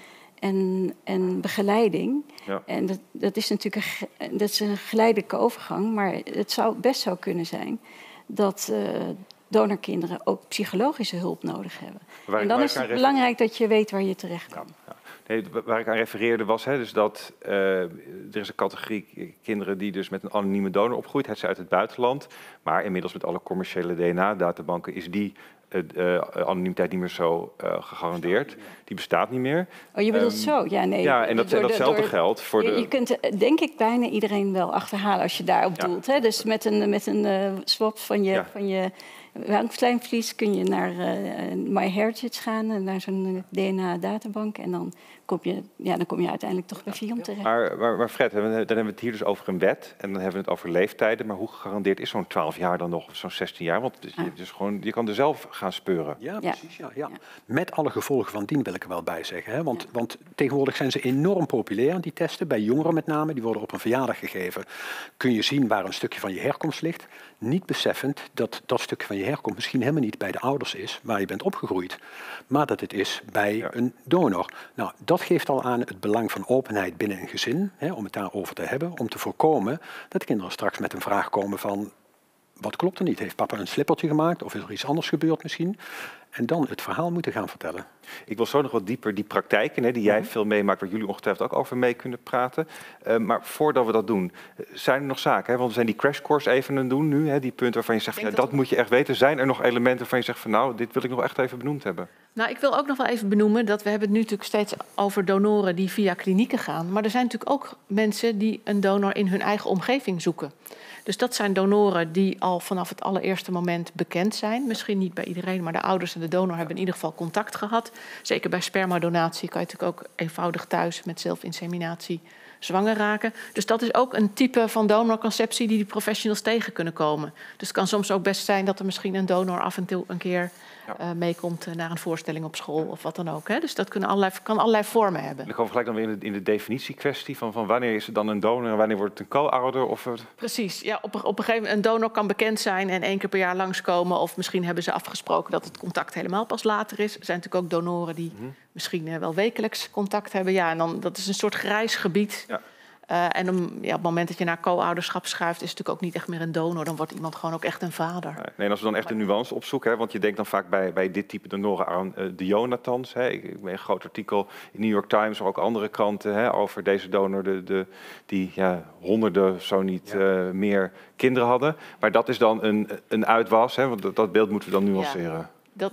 en begeleiding. Ja. En dat is natuurlijk een geleidelijke overgang. Maar het zou best kunnen zijn dat donorkinderen ook psychologische hulp nodig hebben. En dan is het belangrijk dat je weet waar je terecht kan. Ja. Nee, waar ik aan refereerde was dus dat er is een categorie kinderen die dus met een anonieme donor opgroeit, het zij uit het buitenland, maar inmiddels met alle commerciële DNA-databanken is die anonimiteit niet meer zo gegarandeerd. Die bestaat niet meer. Oh, je bedoelt zo? Ja, nee. Ja, en datzelfde geldt voor de... Je kunt denk ik bijna iedereen wel achterhalen als je daarop doelt. Hè? Dus met een swap van je handvlijmvlies kun je naar MyHeritage gaan, naar zo'n DNA-databank. En dan kom je uiteindelijk toch bij Vion terecht. Maar Fred, dan hebben we het hier dus over een wet. En dan hebben we het over leeftijden. Maar hoe gegarandeerd is zo'n 12 jaar dan nog? Of zo'n 16 jaar? Want je kan er zelf gaan speuren. Ja, precies. Ja. Met alle gevolgen van dien wil ik er wel bij zeggen. Hè? Want tegenwoordig zijn ze enorm populair, die testen. Bij jongeren met name. Die worden op een verjaardag gegeven. Kun je zien waar een stukje van je herkomst ligt. Niet beseffend dat dat stukje van je herkomst misschien helemaal niet bij de ouders is waar je bent opgegroeid, maar dat het is bij een donor. Nou, dat geeft al aan het belang van openheid binnen een gezin, om het daarover te hebben, om te voorkomen dat kinderen straks met een vraag komen van wat klopt er niet? Heeft papa een slippertje gemaakt of is er iets anders gebeurd misschien? En dan het verhaal moeten gaan vertellen. Ik wil zo nog wat dieper die praktijken die jij veel meemaakt, waar jullie ongetwijfeld ook over mee kunnen praten. Maar voordat we dat doen, zijn er nog zaken? Want we zijn die crash course even aan het doen nu, die punten waarvan je zegt, dat moet je echt weten. Zijn er nog elementen waarvan je zegt van nou, dit wil ik nog echt even benoemd hebben? Nou, ik wil ook nog wel even benoemen dat we hebben het nu natuurlijk steeds over donoren die via klinieken gaan. Maar er zijn natuurlijk ook mensen die een donor in hun eigen omgeving zoeken. Dus dat zijn donoren die al vanaf het allereerste moment bekend zijn. Misschien niet bij iedereen, maar de ouders en de donor hebben in ieder geval contact gehad. Zeker bij spermadonatie kan je natuurlijk ook eenvoudig thuis met zelfinseminatie zwanger raken. Dus dat is ook een type van donorconceptie die professionals tegen kunnen komen. Dus het kan soms ook best zijn dat er misschien een donor af en toe een keer meekomt naar een voorstelling op school of wat dan ook. Hè. Dus dat kan allerlei vormen hebben. Dan komen we gelijk dan weer in de definitiekwestie van wanneer is het dan een donor en wanneer wordt het een co-ouder? Precies, ja, op een gegeven moment een donor kan bekend zijn en 1 keer per jaar langskomen. Of misschien hebben ze afgesproken dat het contact helemaal pas later is. Er zijn natuurlijk ook donoren die misschien wel wekelijks contact hebben. Ja, en dan, dat is een soort grijs gebied. Ja. En op het moment dat je naar co-ouderschap schuift, is het natuurlijk ook niet echt meer een donor. Dan wordt iemand gewoon ook echt een vader. Nee, en als we dan echt een nuance opzoeken, want je denkt dan vaak bij dit type donoren aan de Jonathans. Ik ben een groot artikel in New York Times, maar ook andere kranten over deze donor die honderden, zo niet meer kinderen hadden. Maar dat is dan een uitwas, want dat beeld moeten we dan nuanceren. Ja.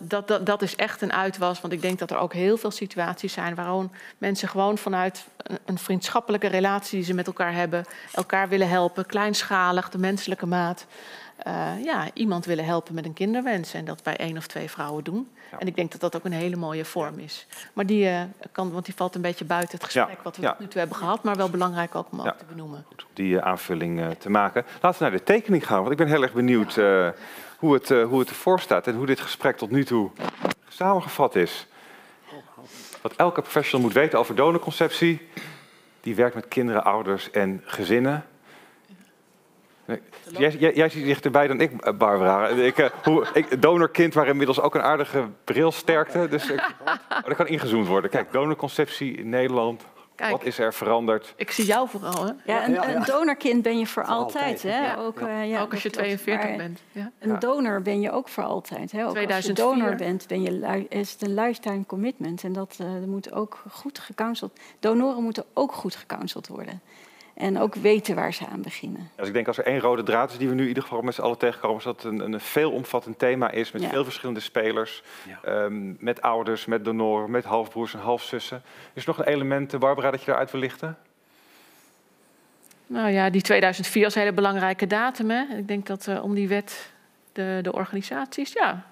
Dat is echt een uitwas, want ik denk dat er ook heel veel situaties zijn waarom mensen gewoon vanuit een vriendschappelijke relatie die ze met elkaar hebben, elkaar willen helpen, kleinschalig, de menselijke maat. Iemand willen helpen met een kinderwens en dat bij 1 of 2 vrouwen doen. Ja. En ik denk dat dat ook een hele mooie vorm is. Maar want die valt een beetje buiten het gesprek wat we tot nu toe hebben gehad, maar wel belangrijk ook om ook te benoemen. Goed, om die aanvulling te maken. Laten we naar de tekening gaan, want ik ben heel erg benieuwd hoe het ervoor staat en hoe dit gesprek tot nu toe samengevat is. Wat elke professional moet weten over donorconceptie, die werkt met kinderen, ouders en gezinnen. Jij zit dichterbij dan ik, Barbara. Donorkind, waar inmiddels ook een aardige brilsterkte. Dus dat kan ingezoomd worden. Kijk, donorconceptie in Nederland. Kijk, wat is er veranderd? Ik zie jou vooral, hè? Ja, een donorkind ben je voor altijd, hè? Ja. Ook als je 42 bent. Ja. Een donor ben je ook voor altijd, hè? Ook 2004. Als je donor bent, is het een lifetime commitment. En dat moet ook goed gecounseld. Donoren moeten ook goed gecounseld worden. En ook weten waar ze aan beginnen. Dus ik denk als er één rode draad is die we nu in ieder geval met z'n allen tegenkomen, is dat een veelomvattend thema is met veel verschillende spelers. Ja. Met ouders, met donoren, met halfbroers en halfzussen. Is er nog een element, Barbara, dat je daaruit wil lichten? Nou ja, die 2004 is een hele belangrijke datum. Hè? Ik denk dat om die wet de organisaties, ja.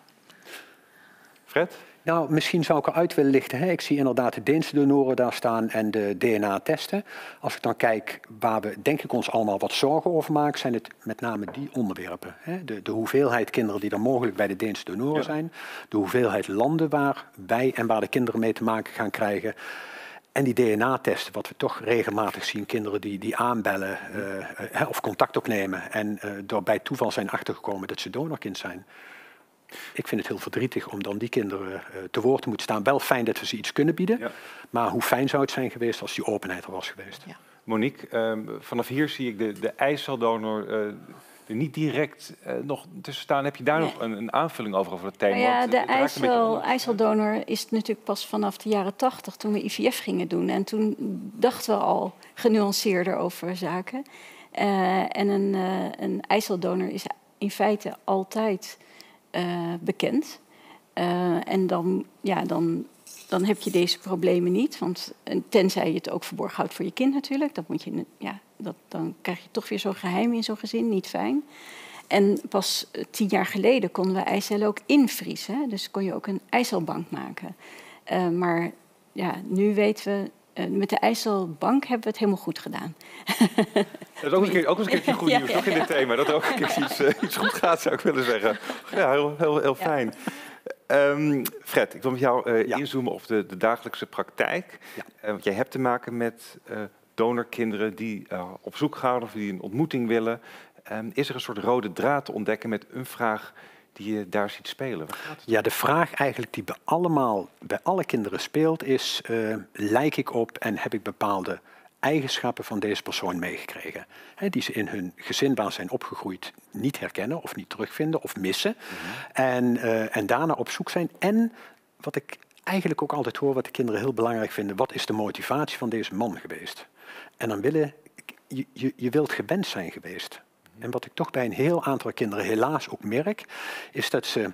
Fred? Nou, misschien zou ik eruit willen lichten. Hè. Ik zie inderdaad de Deense donoren daar staan en de DNA-testen. Als ik dan kijk waar we denk ik ons allemaal wat zorgen over maken, zijn het met name die onderwerpen. Hè. De hoeveelheid kinderen die er mogelijk bij de Deense donoren zijn. De hoeveelheid landen waar wij en waar de kinderen mee te maken gaan krijgen. En die DNA-testen, wat we toch regelmatig zien, kinderen die aanbellen of contact opnemen en door bij toeval zijn achtergekomen dat ze donorkind zijn. Ik vind het heel verdrietig om dan die kinderen te woord te moeten staan. Wel fijn dat we ze iets kunnen bieden, maar hoe fijn zou het zijn geweest als die openheid er was geweest. Ja. Monique, vanaf hier zie ik de eiceldonor er niet direct nog tussen staan. Heb je daar nog een aanvulling over het thema? Ja, de eiceldonor is natuurlijk pas vanaf de jaren 80 toen we IVF gingen doen. En toen dachten we al genuanceerder over zaken. En een eiceldonor is in feite altijd bekend. En dan heb je deze problemen niet. Want tenzij je het ook verborgen houdt voor je kind natuurlijk. Dan krijg je toch weer zo'n geheim in zo'n gezin. Niet fijn. En pas 10 jaar geleden konden we eicellen ook invriezen. Hè? Dus kon je ook een eicelbank maken. Maar ja, nu weten we, met de eicelbank hebben we het helemaal goed gedaan. Dat is ook eens een keertje goed nieuws, toch in dit thema. Dat er ook een keer iets goed gaat, zou ik willen zeggen. Ja, heel fijn. Fred, ik wil met jou inzoomen op de dagelijkse praktijk. Ja. Want jij hebt te maken met donorkinderen die op zoek gaan of die een ontmoeting willen. Is er een soort rode draad te ontdekken met een vraag die je daar ziet spelen? Ja, de vraag eigenlijk die bij alle kinderen speelt is, lijk ik op en heb ik bepaalde eigenschappen van deze persoon meegekregen? Hè, die ze in hun gezin waar ze zijn opgegroeid niet herkennen of niet terugvinden of missen. En daarna op zoek zijn. En wat ik eigenlijk ook altijd hoor, wat de kinderen heel belangrijk vinden, wat is de motivatie van deze man geweest? En dan je wilt gewenst zijn geweest. En wat ik toch bij een heel aantal kinderen helaas ook merk, is dat ze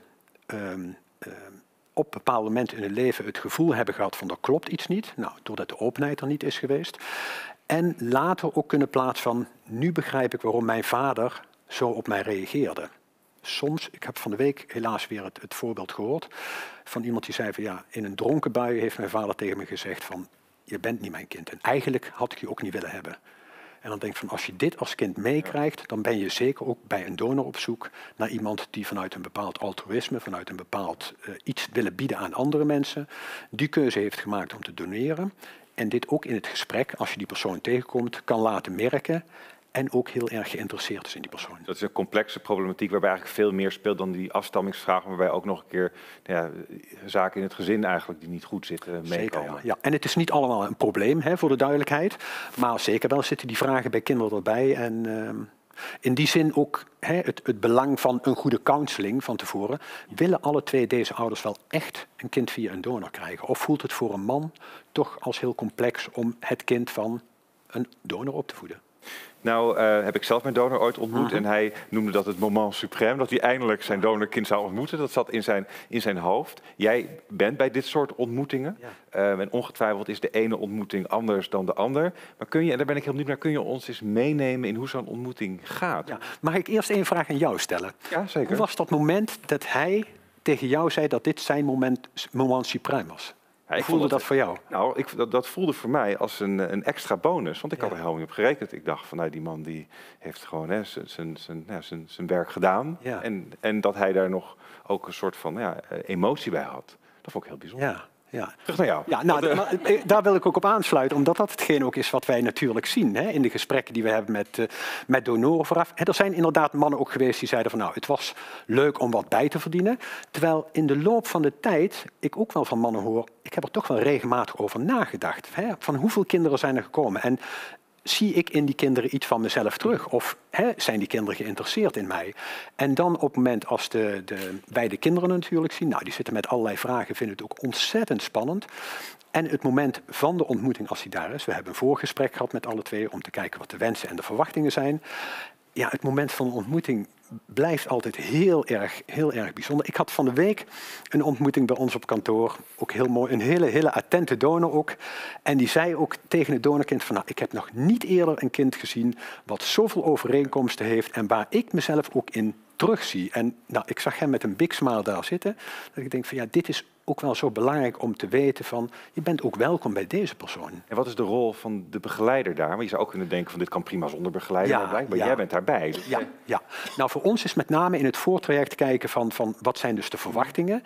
op bepaalde momenten in hun leven het gevoel hebben gehad van er klopt iets niet. Nou, doordat de openheid er niet is geweest. En later ook kunnen plaatsen van, nu begrijp ik waarom mijn vader zo op mij reageerde. Soms, ik heb van de week helaas weer het voorbeeld gehoord van iemand die zei van ja, in een dronken bui heeft mijn vader tegen me gezegd van, je bent niet mijn kind en eigenlijk had ik je ook niet willen hebben. En dan denk ik van, als je dit als kind meekrijgt, dan ben je zeker ook bij een donor op zoek naar iemand die vanuit een bepaald altruïsme, vanuit een bepaald iets willen bieden aan andere mensen, die keuze heeft gemaakt om te doneren. En dit ook in het gesprek, als je die persoon tegenkomt, kan laten merken en ook heel erg geïnteresseerd is in die persoon. Dat is een complexe problematiek waarbij eigenlijk veel meer speelt dan die afstammingsvraag, waarbij ook nog een keer zaken in het gezin eigenlijk die niet goed zitten meekomen. Zeker, ja. En het is niet allemaal een probleem, voor de duidelijkheid, maar zeker wel zitten die vragen bij kinderen erbij. En in die zin ook het belang van een goede counseling van tevoren. Willen alle twee deze ouders wel echt een kind via een donor krijgen? Of voelt het voor een man toch als heel complex om het kind van een donor op te voeden? Nou heb ik zelf mijn donor ooit ontmoet en hij noemde dat het moment suprême, dat hij eindelijk zijn donorkind zou ontmoeten. Dat zat in zijn hoofd. Jij bent bij dit soort ontmoetingen en ongetwijfeld is de ene ontmoeting anders dan de ander. Maar kun je, en daar ben ik heel benieuwd naar, kun je ons eens meenemen in hoe zo'n ontmoeting gaat? Ja. Mag ik eerst één vraag aan jou stellen? Ja, zeker. Hoe was dat moment dat hij tegen jou zei dat dit zijn moment suprême was? Ja, Hoe voelde dat voor jou? Nou, dat voelde voor mij als een extra bonus. Want ik had er helemaal niet op gerekend. Ik dacht van, die man die heeft gewoon zijn werk gedaan. Ja. En dat hij daar nog ook een soort van emotie bij had. Dat vond ik heel bijzonder. Ja. Ja. Terug naar jou. Ja, daar wil ik ook op aansluiten, omdat dat hetgeen ook is wat wij natuurlijk zien in de gesprekken die we hebben met donoren vooraf. Er zijn inderdaad mannen ook geweest die zeiden van nou, het was leuk om wat bij te verdienen. Terwijl in de loop van de tijd ik ook wel van mannen hoor, ik heb er toch wel regelmatig over nagedacht. Van hoeveel kinderen zijn er gekomen? En zie ik in die kinderen iets van mezelf terug? Of zijn die kinderen geïnteresseerd in mij? En dan op het moment als wij de kinderen natuurlijk zien, nou, die zitten met allerlei vragen, vinden het ook ontzettend spannend. En het moment van de ontmoeting als die daar is, we hebben een voorgesprek gehad met alle twee om te kijken wat de wensen en de verwachtingen zijn. Ja, het moment van de ontmoeting blijft altijd heel erg bijzonder. Ik had van de week een ontmoeting bij ons op kantoor. Ook heel mooi, een hele attente donor ook. En die zei ook tegen het donorkind van, nou, ik heb nog niet eerder een kind gezien wat zoveel overeenkomsten heeft en waar ik mezelf ook in terugzie. En nou, ik zag hem met een big smile daar zitten. Dat ik denk van, ja, dit is ook wel zo belangrijk om te weten van, je bent ook welkom bij deze persoon. En wat is de rol van de begeleider daar? Want je zou ook kunnen denken van, dit kan prima zonder begeleider, maar blijkbaar jij bent daarbij. Dus ja. Nou, voor ons is met name in het voortraject kijken van wat zijn dus de verwachtingen.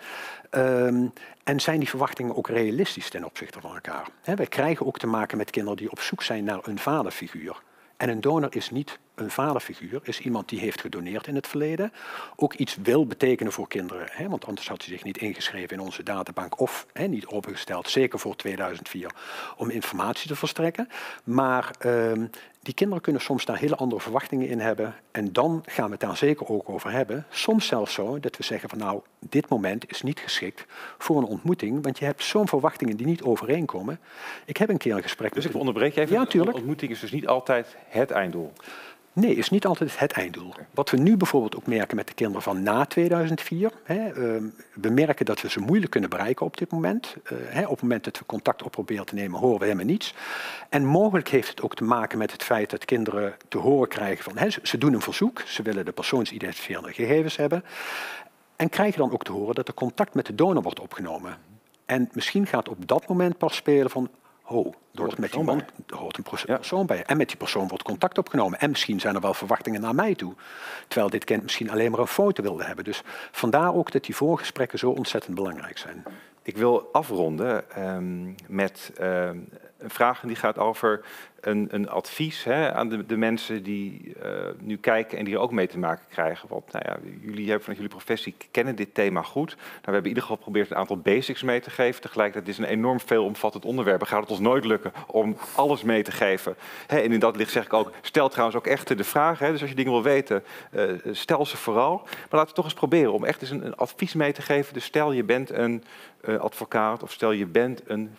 En zijn die verwachtingen ook realistisch ten opzichte van elkaar? Wij krijgen ook te maken met kinderen die op zoek zijn naar een vaderfiguur. En een donor is niet een vaderfiguur, is iemand die heeft gedoneerd in het verleden. Ook iets wil betekenen voor kinderen. Want anders had hij zich niet ingeschreven in onze databank of niet opengesteld, zeker voor 2004, om informatie te verstrekken. Maar die kinderen kunnen soms daar hele andere verwachtingen in hebben. En dan gaan we het daar zeker ook over hebben. Soms zelfs zo dat we zeggen van, nou, dit moment is niet geschikt voor een ontmoeting. Want je hebt zo'n verwachtingen die niet overeenkomen. Ik heb een keer een gesprek. Dus ik onderbreek je even. Ja, tuurlijk. Een ontmoeting is dus niet altijd het einddoel. Nee, is niet altijd het einddoel. Wat we nu bijvoorbeeld ook merken met de kinderen van na 2004. We merken dat we ze moeilijk kunnen bereiken op dit moment. Op het moment dat we contact op proberen te nemen, horen we helemaal niets. En mogelijk heeft het ook te maken met het feit dat kinderen te horen krijgen van, ze doen een verzoek, ze willen de persoonsidentificerende gegevens hebben. En krijgen dan ook te horen dat er contact met de donor wordt opgenomen. En misschien gaat op dat moment pas spelen van, er hoort een persoon bij. En met die persoon wordt contact opgenomen. En misschien zijn er wel verwachtingen naar mij toe. Terwijl dit kind misschien alleen maar een foto wilde hebben. Dus vandaar ook dat die voorgesprekken zo ontzettend belangrijk zijn. Ik wil afronden met een vraag die gaat over een advies aan de mensen die nu kijken en die er ook mee te maken krijgen. Want nou ja, jullie hebben vanuit jullie professie kennen dit thema goed. Nou, we hebben in ieder geval geprobeerd een aantal basics mee te geven. Tegelijkertijd is het een enorm veelomvattend onderwerp. Dan gaat het ons nooit lukken om alles mee te geven. En in dat licht zeg ik ook, stel trouwens ook echt de vragen. Dus als je dingen wil weten, stel ze vooral. Maar laten we toch eens proberen om echt eens een advies mee te geven. Dus stel je bent een advocaat of stel je bent een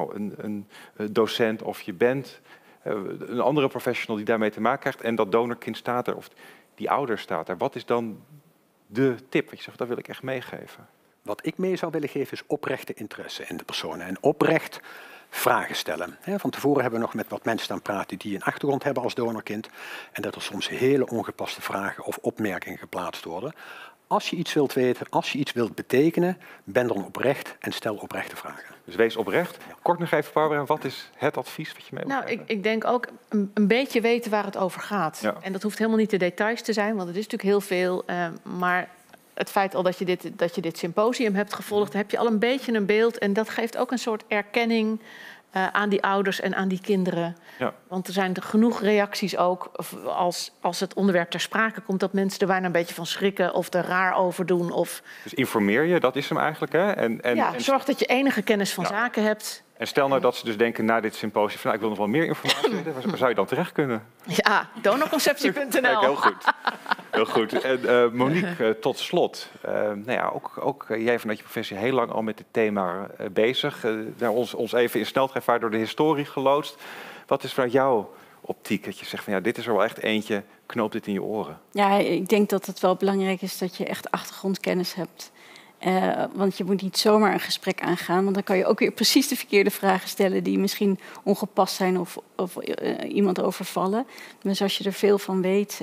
docent of je bent een andere professional die daarmee te maken krijgt en dat donorkind staat er of die ouder staat er. Wat is dan de tip? Wat je zegt, dat wil ik echt meegeven. Wat ik mee zou willen geven is oprechte interesse in de personen en oprecht vragen stellen. Van tevoren hebben we nog met wat mensen staan praten die een achtergrond hebben als donorkind en dat er soms hele ongepaste vragen of opmerkingen geplaatst worden. Als je iets wilt weten, als je iets wilt betekenen, ben dan oprecht en stel oprechte vragen. Dus wees oprecht. Ja. Kort nog even, Barbara, wat is het advies wat je mee wilt geven? Ik denk ook een beetje weten waar het over gaat. Ja. En dat hoeft helemaal niet de details te zijn, want het is natuurlijk heel veel. Maar het feit al dat je dit symposium hebt gevolgd, heb je al een beetje een beeld. En dat geeft ook een soort erkenning aan die ouders en aan die kinderen. Ja. Want er zijn genoeg reacties ook als het onderwerp ter sprake komt, dat mensen er bijna een beetje van schrikken of er raar over doen. Dus informeer je, dat is hem eigenlijk. Hè? En zorg dat je enige kennis van zaken hebt. En stel nou dat ze dus denken na dit symposium van, ik wil nog wel meer informatie weten, waar zou je dan terecht kunnen? Ja, donorconceptie.nl. Heel goed. Heel goed. En Monique, tot slot. Ook jij vanuit je professie heel lang al met dit thema bezig. Ons even in sneltreinvaart door de historie geloodst. Wat is vanuit jouw optiek dat je zegt van, dit is er wel echt eentje, knoop dit in je oren? Ja, ik denk dat het wel belangrijk is dat je echt achtergrondkennis hebt. Want je moet niet zomaar een gesprek aangaan, want dan kan je ook weer precies de verkeerde vragen stellen die misschien ongepast zijn of iemand overvallen. Dus als je er veel van weet,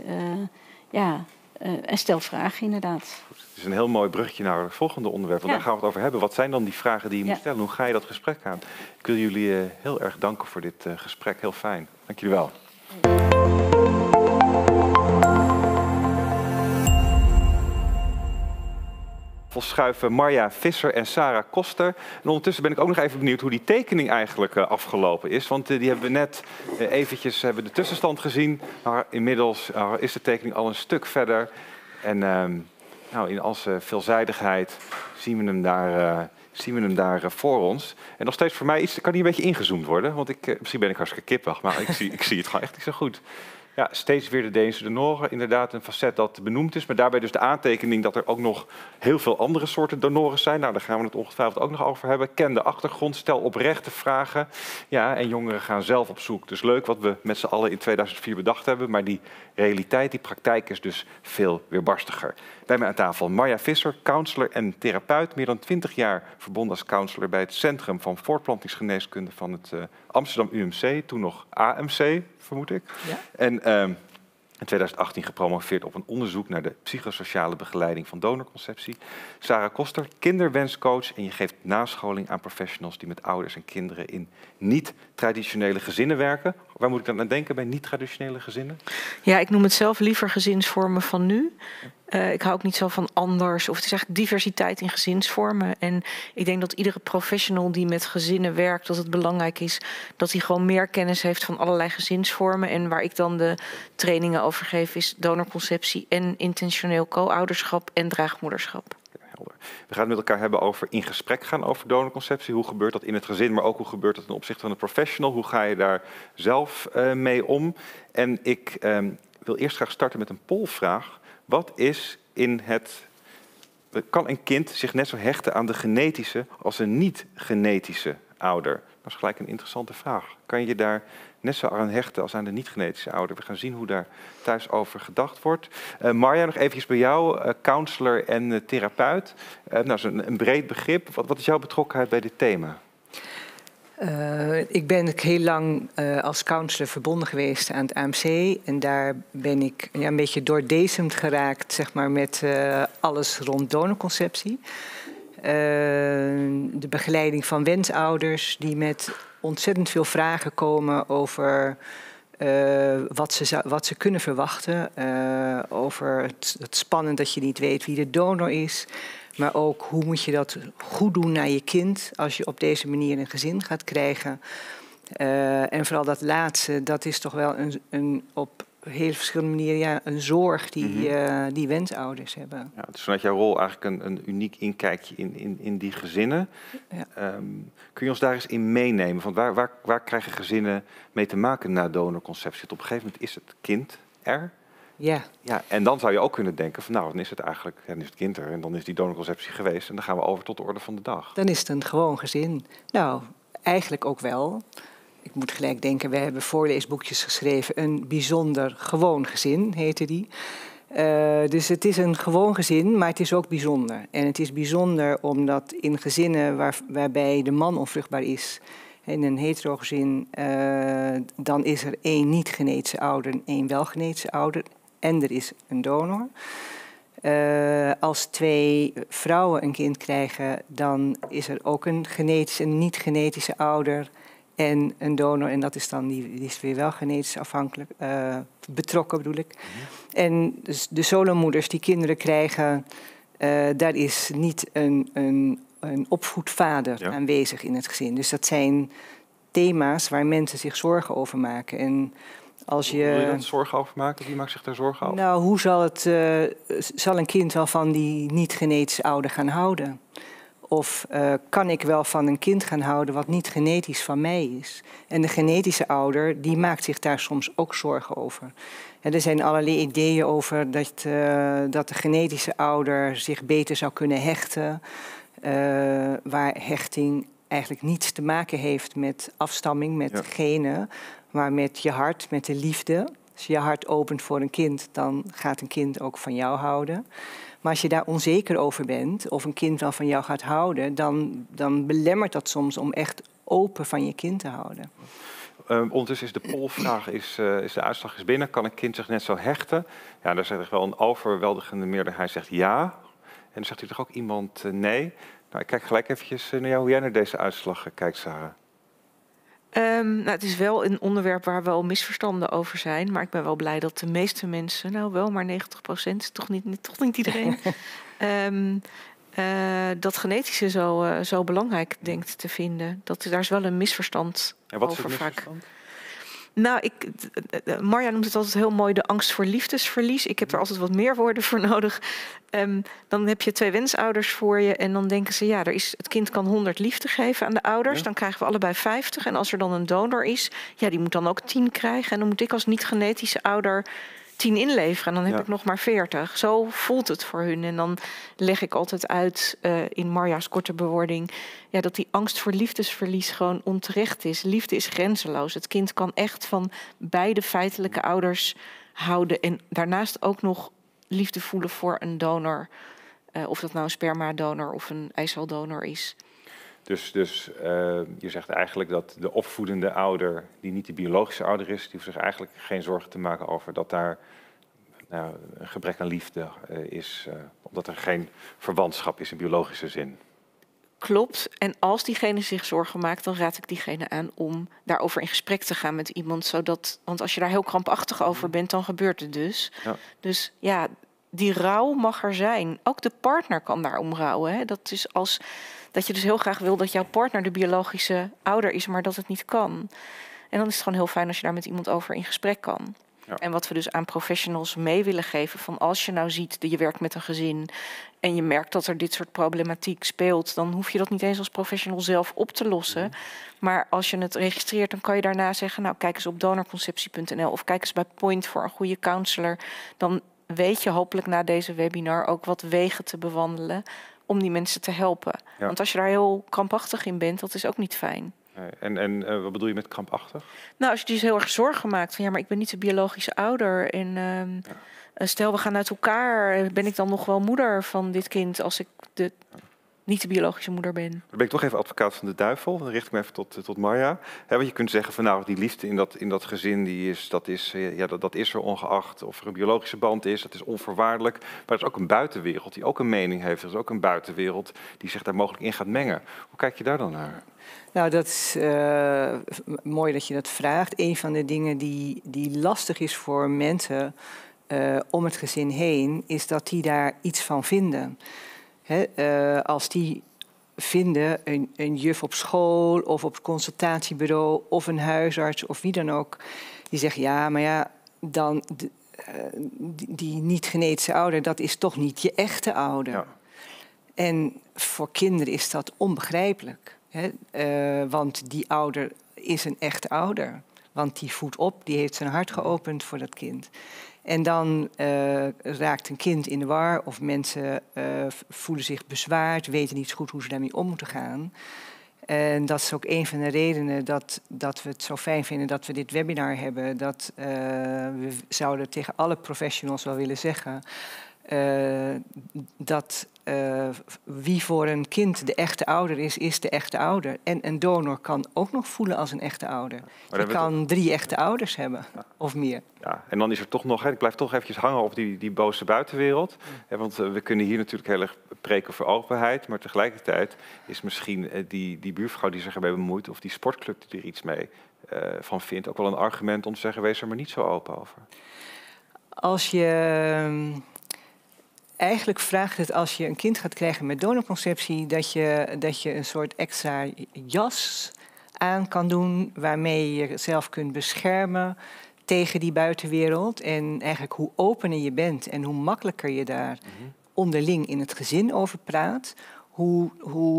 en stel vragen inderdaad. Het is een heel mooi bruggetje naar het volgende onderwerp, want daar gaan we het over hebben. Wat zijn dan die vragen die je moet stellen? Hoe ga je dat gesprek aan? Ik wil jullie heel erg danken voor dit gesprek, heel fijn. Dank jullie wel. Schuiven Marja Visser en Sarah Koster. En ondertussen ben ik ook nog even benieuwd hoe die tekening eigenlijk afgelopen is. Want die hebben we net eventjes de tussenstand gezien. Maar inmiddels is de tekening al een stuk verder. En in al zijn veelzijdigheid zien we hem daar zien we hem daar voor ons. En nog steeds voor mij iets, kan die een beetje ingezoomd worden? Want misschien ben ik hartstikke kippig, maar ik zie het gewoon echt niet zo goed. Ja, steeds weer de Deense donoren. Inderdaad een facet dat benoemd is. Maar daarbij dus de aantekening dat er ook nog heel veel andere soorten donoren zijn. Nou, daar gaan we het ongetwijfeld ook nog over hebben. Ken de achtergrond, stel oprechte vragen. Ja, en jongeren gaan zelf op zoek. Dus leuk wat we met z'n allen in 2004 bedacht hebben. Maar die realiteit, die praktijk is dus veel weerbarstiger. Bij mij aan tafel Marja Visser, counselor en therapeut. Meer dan 20 jaar verbonden als counselor bij het Centrum van Voortplantingsgeneeskunde van het Amsterdam UMC. Toen nog AMC, vermoed ik. Ja. En in 2018 gepromoveerd op een onderzoek naar de psychosociale begeleiding van donorconceptie. Sarah Koster, kinderwenscoach en je geeft nascholing aan professionals die met ouders en kinderen in niet-traditionele gezinnen werken. Waar moet ik dan aan denken bij niet-traditionele gezinnen? Ja, ik noem het zelf liever gezinsvormen van nu. Ik hou ook niet zo van anders. Of het is eigenlijk diversiteit in gezinsvormen. En ik denk dat iedere professional die met gezinnen werkt, dat het belangrijk is dat hij gewoon meer kennis heeft van allerlei gezinsvormen. En waar ik dan de trainingen over geef is donorconceptie en intentioneel co-ouderschap en draagmoederschap. We gaan het met elkaar hebben over in gesprek gaan over donorconceptie. Hoe gebeurt dat in het gezin, maar ook hoe gebeurt dat ten opzichte van de professional? Hoe ga je daar zelf mee om? En ik wil eerst graag starten met een polvraag. Wat is kan een kind zich net zo hechten aan de genetische als een niet-genetische ouder? Dat is gelijk een interessante vraag. Kan je je daar net zo aan hechten als aan de niet-genetische ouder? We gaan zien hoe daar thuis over gedacht wordt. Marja, nog eventjes bij jou, counselor en therapeut. Nou, dat is een breed begrip. Wat is jouw betrokkenheid bij dit thema? Ik ben heel lang als counselor verbonden geweest aan het AMC. En daar ben ik een beetje doordezemd geraakt, zeg maar, met alles rond donorconceptie. De begeleiding van wensouders die met ontzettend veel vragen komen over wat ze kunnen verwachten. Over het spannend dat je niet weet wie de donor is. Maar ook hoe moet je dat goed doen naar je kind als je op deze manier een gezin gaat krijgen. En vooral dat laatste, dat is toch wel op heel verschillende manieren een zorg die wensouders hebben. Ja, dus vanuit jouw rol eigenlijk een uniek inkijkje in die gezinnen. Ja. Kun je ons daar eens in meenemen? Want waar krijgen gezinnen mee te maken na donorconceptie? Op een gegeven moment is het kind er. Ja. Ja, en dan zou je ook kunnen denken van nou, dan is het eigenlijk, dan is het kind er en dan is die donorconceptie geweest en dan gaan we over tot de orde van de dag. Dan is het een gewoon gezin. Nou, eigenlijk ook wel. Ik moet gelijk denken, we hebben voorleesboekjes geschreven. Een bijzonder gewoon gezin heette die. Dus het is een gewoon gezin, maar het is ook bijzonder. En het is bijzonder omdat in gezinnen waarbij de man onvruchtbaar is, in een hetero gezin, dan is er 1 niet-genetische ouder en 1 wel-genetische ouder. En er is een donor. Als 2 vrouwen een kind krijgen, dan is er ook een genetische en niet-genetische ouder en een donor. En dat is dan die is weer wel genetisch afhankelijk, betrokken bedoel ik. En dus de solomoeders die kinderen krijgen, daar is niet een opvoedvader aanwezig in het gezin. Dus dat zijn thema's waar mensen zich zorgen over maken. En als je... Wil je daar zorgen over maken? Wie maakt zich daar zorgen over? Nou, hoe zal een kind wel van die niet-genetische ouder gaan houden? Of kan ik wel van een kind gaan houden wat niet genetisch van mij is? En de genetische ouder, die maakt zich daar soms ook zorgen over. En er zijn allerlei ideeën over dat de genetische ouder zich beter zou kunnen hechten. Waar hechting eigenlijk niets te maken heeft met afstamming, met genen, maar met je hart, met de liefde. Als je je hart opent voor een kind, dan gaat een kind ook van jou houden. Maar als je daar onzeker over bent, of een kind dan van jou gaat houden, dan belemmert dat soms om echt open van je kind te houden. Ondertussen is de polvraag, is de uitslag binnen. Kan een kind zich net zo hechten? Ja, daar zegt wel een overweldigende meerderheid zegt ja. En dan zegt u toch ook iemand nee. Nou, ik kijk gelijk eventjes naar jou, hoe jij naar deze uitslag kijkt, Sarah. Nou, het is wel een onderwerp waar wel misverstanden over zijn. Maar ik ben wel blij dat de meeste mensen, nou wel maar 90%, toch niet iedereen, dat genetische zo belangrijk denkt te vinden. Daar is wel een misverstand en wat over is het misverstand? Nou, Marja noemt het altijd heel mooi de angst voor liefdesverlies. Ik heb er altijd wat meer woorden voor nodig. Dan heb je 2 wensouders voor je en dan denken ze... het kind kan 100 liefde geven aan de ouders. Ja. Dan krijgen we allebei 50. En als er dan een donor is, die moet dan ook 10 krijgen. En dan moet ik als niet-genetische ouder 10 inleveren. En dan heb ik nog maar 40. Zo voelt het voor hun. En dan leg ik altijd uit in Marja's korte bewoording... dat die angst voor liefdesverlies gewoon onterecht is. Liefde is grenzeloos. Het kind kan echt van beide feitelijke ouders houden. En daarnaast ook nog liefde voelen voor een donor. Of dat nou een spermadonor of een eiceldonor is. Dus je zegt eigenlijk dat de opvoedende ouder, die niet de biologische ouder is, die hoeft zich eigenlijk geen zorgen te maken over dat daar een gebrek aan liefde is, omdat er geen verwantschap is in biologische zin. Klopt. En als diegene zich zorgen maakt, dan raad ik diegene aan om daarover in gesprek te gaan met iemand. Want als je daar heel krampachtig over bent, dan gebeurt het dus. Ja. Dus die rouw mag er zijn. Ook de partner kan daarom rouwen. Hè? Dat is dat je dus heel graag wil dat jouw partner de biologische ouder is, maar dat het niet kan. En dan is het gewoon heel fijn als je daar met iemand over in gesprek kan. Ja. En wat we dus aan professionals mee willen geven, van als je nou ziet dat je werkt met een gezin en je merkt dat er dit soort problematiek speelt, dan hoef je dat niet eens als professional zelf op te lossen. Maar als je het registreert, dan kan je daarna zeggen, nou kijk eens op donorconceptie.nl of kijk eens bij Point voor een goede counselor. Dan weet je hopelijk na deze webinar ook wat wegen te bewandelen om die mensen te helpen. Ja. Want als je daar heel krampachtig in bent, dat is ook niet fijn. En wat bedoel je met krampachtig? Nou, als je dus heel erg zorgen maakt van maar ik ben niet de biologische ouder. En stel we gaan uit elkaar, ben ik dan nog wel moeder van dit kind als ik niet de biologische moeder ben? Dan ben ik toch even advocaat van de duivel. Dan richt ik me even tot Marja. Want je kunt zeggen van nou, die liefde in dat gezin, dat is er ongeacht of er een biologische band is. Dat is onvoorwaardelijk. Maar er is ook een buitenwereld die ook een mening heeft. Er is ook een buitenwereld die zich daar mogelijk in gaat mengen. Hoe kijk je daar dan naar? Nou, dat is mooi dat je dat vraagt. Een van de dingen die lastig is voor mensen om het gezin heen, is dat die daar iets van vinden. Als die vinden, een juf op school of op het consultatiebureau of een huisarts of wie dan ook, die zegt dan die niet-genetische ouder, dat is toch niet je echte ouder. Ja. En voor kinderen is dat onbegrijpelijk. Want die ouder is een echte ouder. Want die voedt op, die heeft zijn hart geopend voor dat kind. En dan raakt een kind in de war of mensen voelen zich bezwaard, weten niet zo goed hoe ze daarmee om moeten gaan. En dat is ook een van de redenen dat we het zo fijn vinden dat we dit webinar hebben. Dat we zouden tegen alle professionals wel willen zeggen dat wie voor een kind de echte ouder is de echte ouder. En een donor kan ook nog voelen als een echte ouder. Je kan 3 echte ouders hebben, of meer. Ja, en dan is er toch nog, ik blijf toch eventjes hangen op die boze buitenwereld. Want we kunnen hier natuurlijk heel erg preken voor openheid. Maar tegelijkertijd is misschien die buurvrouw die zich ermee bemoeit, of die sportclub die er iets mee van vindt, ook wel een argument om te zeggen, wees er maar niet zo open over. Als je eigenlijk vraagt het, als je een kind gaat krijgen met donorconceptie, dat je een soort extra jas aan kan doen waarmee je jezelf kunt beschermen tegen die buitenwereld. En eigenlijk hoe opener je bent en hoe makkelijker je daar onderling in het gezin over praat, hoe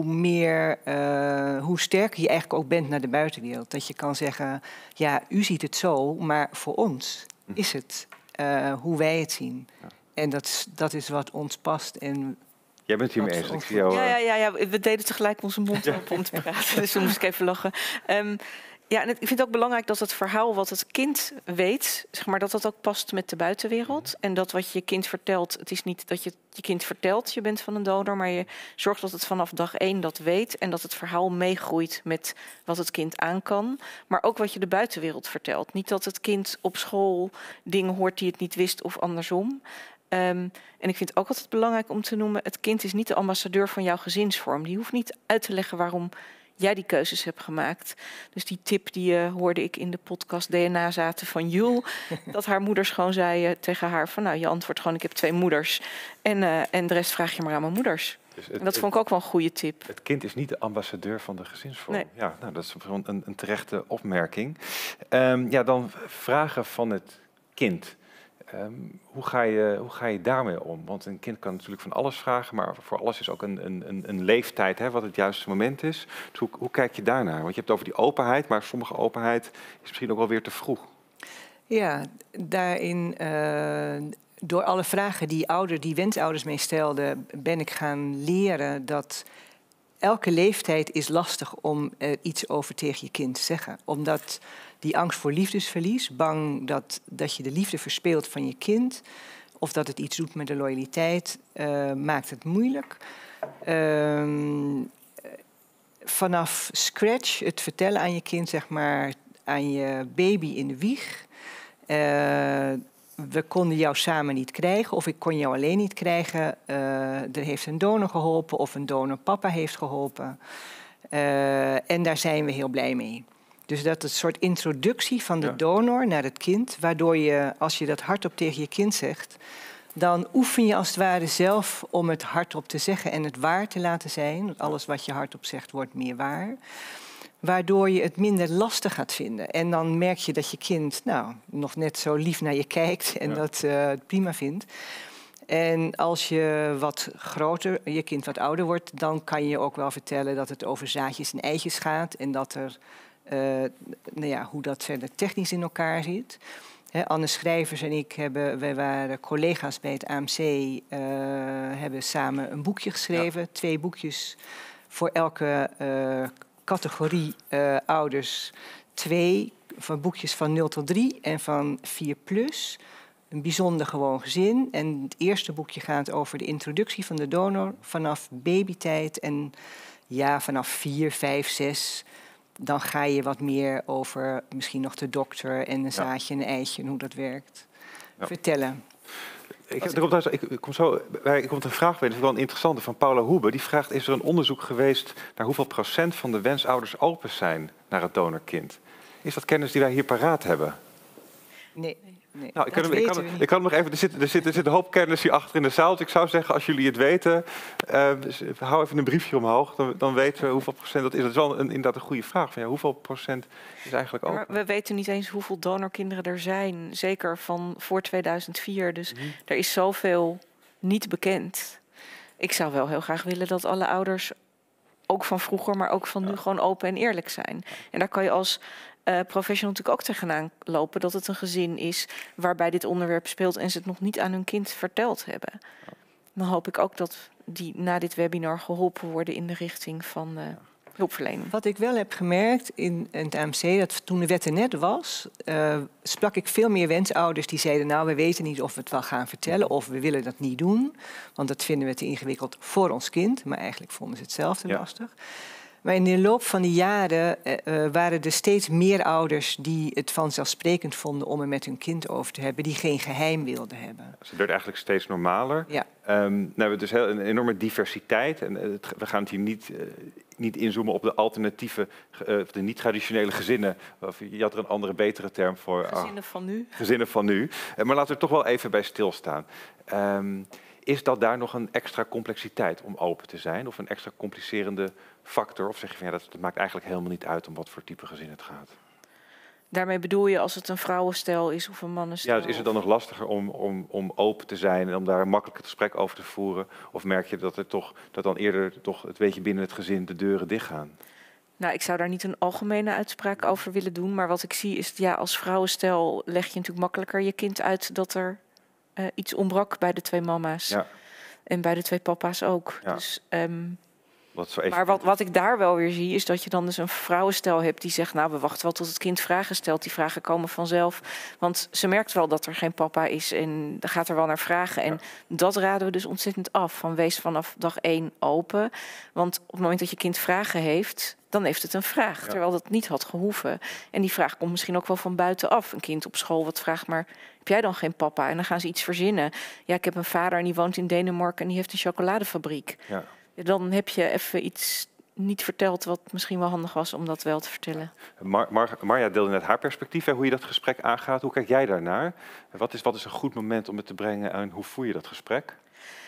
sterker je eigenlijk ook bent naar de buitenwereld. Dat je kan zeggen, u ziet het zo, maar voor ons is het hoe wij het zien. Ja. En dat is wat ons past. En jij bent hiermee eens. Ik zie jou, ja, we deden tegelijk onze mond open om te praten. Dus toen moest ik even lachen. En ik vind het ook belangrijk dat het verhaal wat het kind weet, dat ook past met de buitenwereld. En dat wat je kind vertelt, het is niet dat je kind vertelt, je bent van een donor, maar je zorgt dat het vanaf dag 1 dat weet en dat het verhaal meegroeit met wat het kind aan kan. Maar ook wat je de buitenwereld vertelt. Niet dat het kind op school dingen hoort die het niet wist of andersom. En ik vind het ook altijd belangrijk om te noemen, het kind is niet de ambassadeur van jouw gezinsvorm. Die hoeft niet uit te leggen waarom jij die keuzes hebt gemaakt. Dus die tip die hoorde ik in de podcast DNA zaten van Jul, dat haar moeders gewoon zei tegen haar van je antwoordt gewoon, ik heb 2 moeders. En de rest vraag je maar aan mijn moeders. Dus En dat vond ik ook wel een goede tip. Het kind is niet de ambassadeur van de gezinsvorm. Nee. Ja, nou, dat is een terechte opmerking. Dan vragen van het kind. Hoe ga je daarmee om? Want een kind kan natuurlijk van alles vragen, maar voor alles is ook een leeftijd, hè, wat het juiste moment is. Dus hoe kijk je daarnaar? Want je hebt het over die openheid, maar sommige openheid is misschien ook wel weer te vroeg. Ja, daarin, door alle vragen die wensouders mij stelden, ben ik gaan leren dat elke leeftijd is lastig om er iets over tegen je kind te zeggen. Omdat die angst voor liefdesverlies, bang dat je de liefde verspeelt van je kind, of dat het iets doet met de loyaliteit, maakt het moeilijk. Vanaf scratch het vertellen aan je kind, zeg maar, aan je baby in de wieg. We konden jou samen niet krijgen, of ik kon jou alleen niet krijgen. Er heeft een donor geholpen, of een donorpapa heeft geholpen. En daar zijn we heel blij mee. Dus dat is een soort introductie van de donor naar het kind, waardoor je, als je dat hardop tegen je kind zegt, dan oefen je als het ware zelf om het hardop te zeggen en het waar te laten zijn. Want alles wat je hardop zegt wordt meer waar. Waardoor je het minder lastig gaat vinden. En dan merk je dat je kind nog net zo lief naar je kijkt en dat het prima vindt. En als je wat groter, je kind wat ouder wordt, dan kan je ook wel vertellen dat het over zaadjes en eitjes gaat. En dat er, hoe dat verder technisch in elkaar zit. Anne Schrijvers en ik wij waren collega's bij het AMC, hebben samen een boekje geschreven. Ja. 2 boekjes voor elke categorie ouders. 2 van boekjes van 0 tot 3 en van 4+. Een bijzonder gewoon gezin. En het eerste boekje gaat over de introductie van de donor vanaf babytijd. En vanaf 4, 5, 6... dan ga je wat meer over misschien nog de dokter en een zaadje en een eitje en hoe dat werkt vertellen. Er komt een vraag bij, dat is wel een interessante, van Paula Hoebe. Die vraagt, is er een onderzoek geweest naar hoeveel procent van de wensouders open zijn naar het donorkind? Is dat kennis die wij hier paraat hebben? Nee. Nou, ik kan nog even. Er zit een hoop kennis hier achter in de zaal. Dus ik zou zeggen, als jullie het weten, hou even een briefje omhoog. Dan weten we hoeveel procent dat is. Dat is wel inderdaad een goede vraag. Van, hoeveel procent is eigenlijk open? Maar we weten niet eens hoeveel donorkinderen er zijn. Zeker van voor 2004. Dus er is zoveel niet bekend. Ik zou wel heel graag willen dat alle ouders, ook van vroeger, maar ook van nu, gewoon open en eerlijk zijn. En daar kan je als professional natuurlijk ook tegenaan lopen, dat het een gezin is waarbij dit onderwerp speelt en ze het nog niet aan hun kind verteld hebben. Dan hoop ik ook dat die na dit webinar geholpen worden in de richting van hulpverlening. Wat ik wel heb gemerkt in het AMC, dat toen de wet er net was, sprak ik veel meer wensouders die zeiden, we weten niet of we het wel gaan vertellen of we willen dat niet doen, want dat vinden we te ingewikkeld voor ons kind, maar eigenlijk vonden ze het zelf te lastig. Maar in de loop van die jaren waren er steeds meer ouders die het vanzelfsprekend vonden om er met hun kind over te hebben, die geen geheim wilden hebben. Dus het werd eigenlijk steeds normaler. Ja. Nou hebben we dus een enorme diversiteit. En we gaan het hier niet inzoomen op de alternatieve, de niet-traditionele gezinnen. Je had er een andere, betere term voor. Gezinnen van nu. Gezinnen van nu. Maar laten we er toch wel even bij stilstaan. Is dat daar nog een extra complexiteit om open te zijn? Of een extra complicerende factor? Of zeg je van dat maakt eigenlijk helemaal niet uit om wat voor type gezin het gaat? Daarmee bedoel je als het een vrouwenstel is of een mannenstel? Ja, dus is het dan nog lastiger om open te zijn en om daar een makkelijk het gesprek over te voeren? Of merk je dat dan eerder toch het beetje binnen het gezin de deuren dichtgaan? Nou, ik zou daar niet een algemene uitspraak over willen doen. Maar wat ik zie is, als vrouwenstel leg je natuurlijk makkelijker je kind uit dat er iets ontbrak bij de 2 mama's. Ja. En bij de 2 papa's ook. Ja. Dus, maar wat ik daar wel weer zie, is dat je dan dus een vrouwenstel hebt die zegt, we wachten wel tot het kind vragen stelt. Die vragen komen vanzelf. Want ze merkt wel dat er geen papa is en gaat er wel naar vragen. En dat raden we dus ontzettend af. Van wees vanaf dag 1 open. Want op het moment dat je kind vragen heeft, dan heeft het een vraag. Ja. Terwijl dat niet had gehoeven. En die vraag komt misschien ook wel van buitenaf. Een kind op school wat vraagt, maar heb jij dan geen papa? En dan gaan ze iets verzinnen. Ja, ik heb een vader en die woont in Denemarken en die heeft een chocoladefabriek. Ja. Dan heb je even iets niet verteld wat misschien wel handig was om dat wel te vertellen. Marja deelde net haar perspectief, hoe je dat gesprek aangaat. Hoe kijk jij daarnaar? Wat is een goed moment om het te brengen en hoe voer je dat gesprek?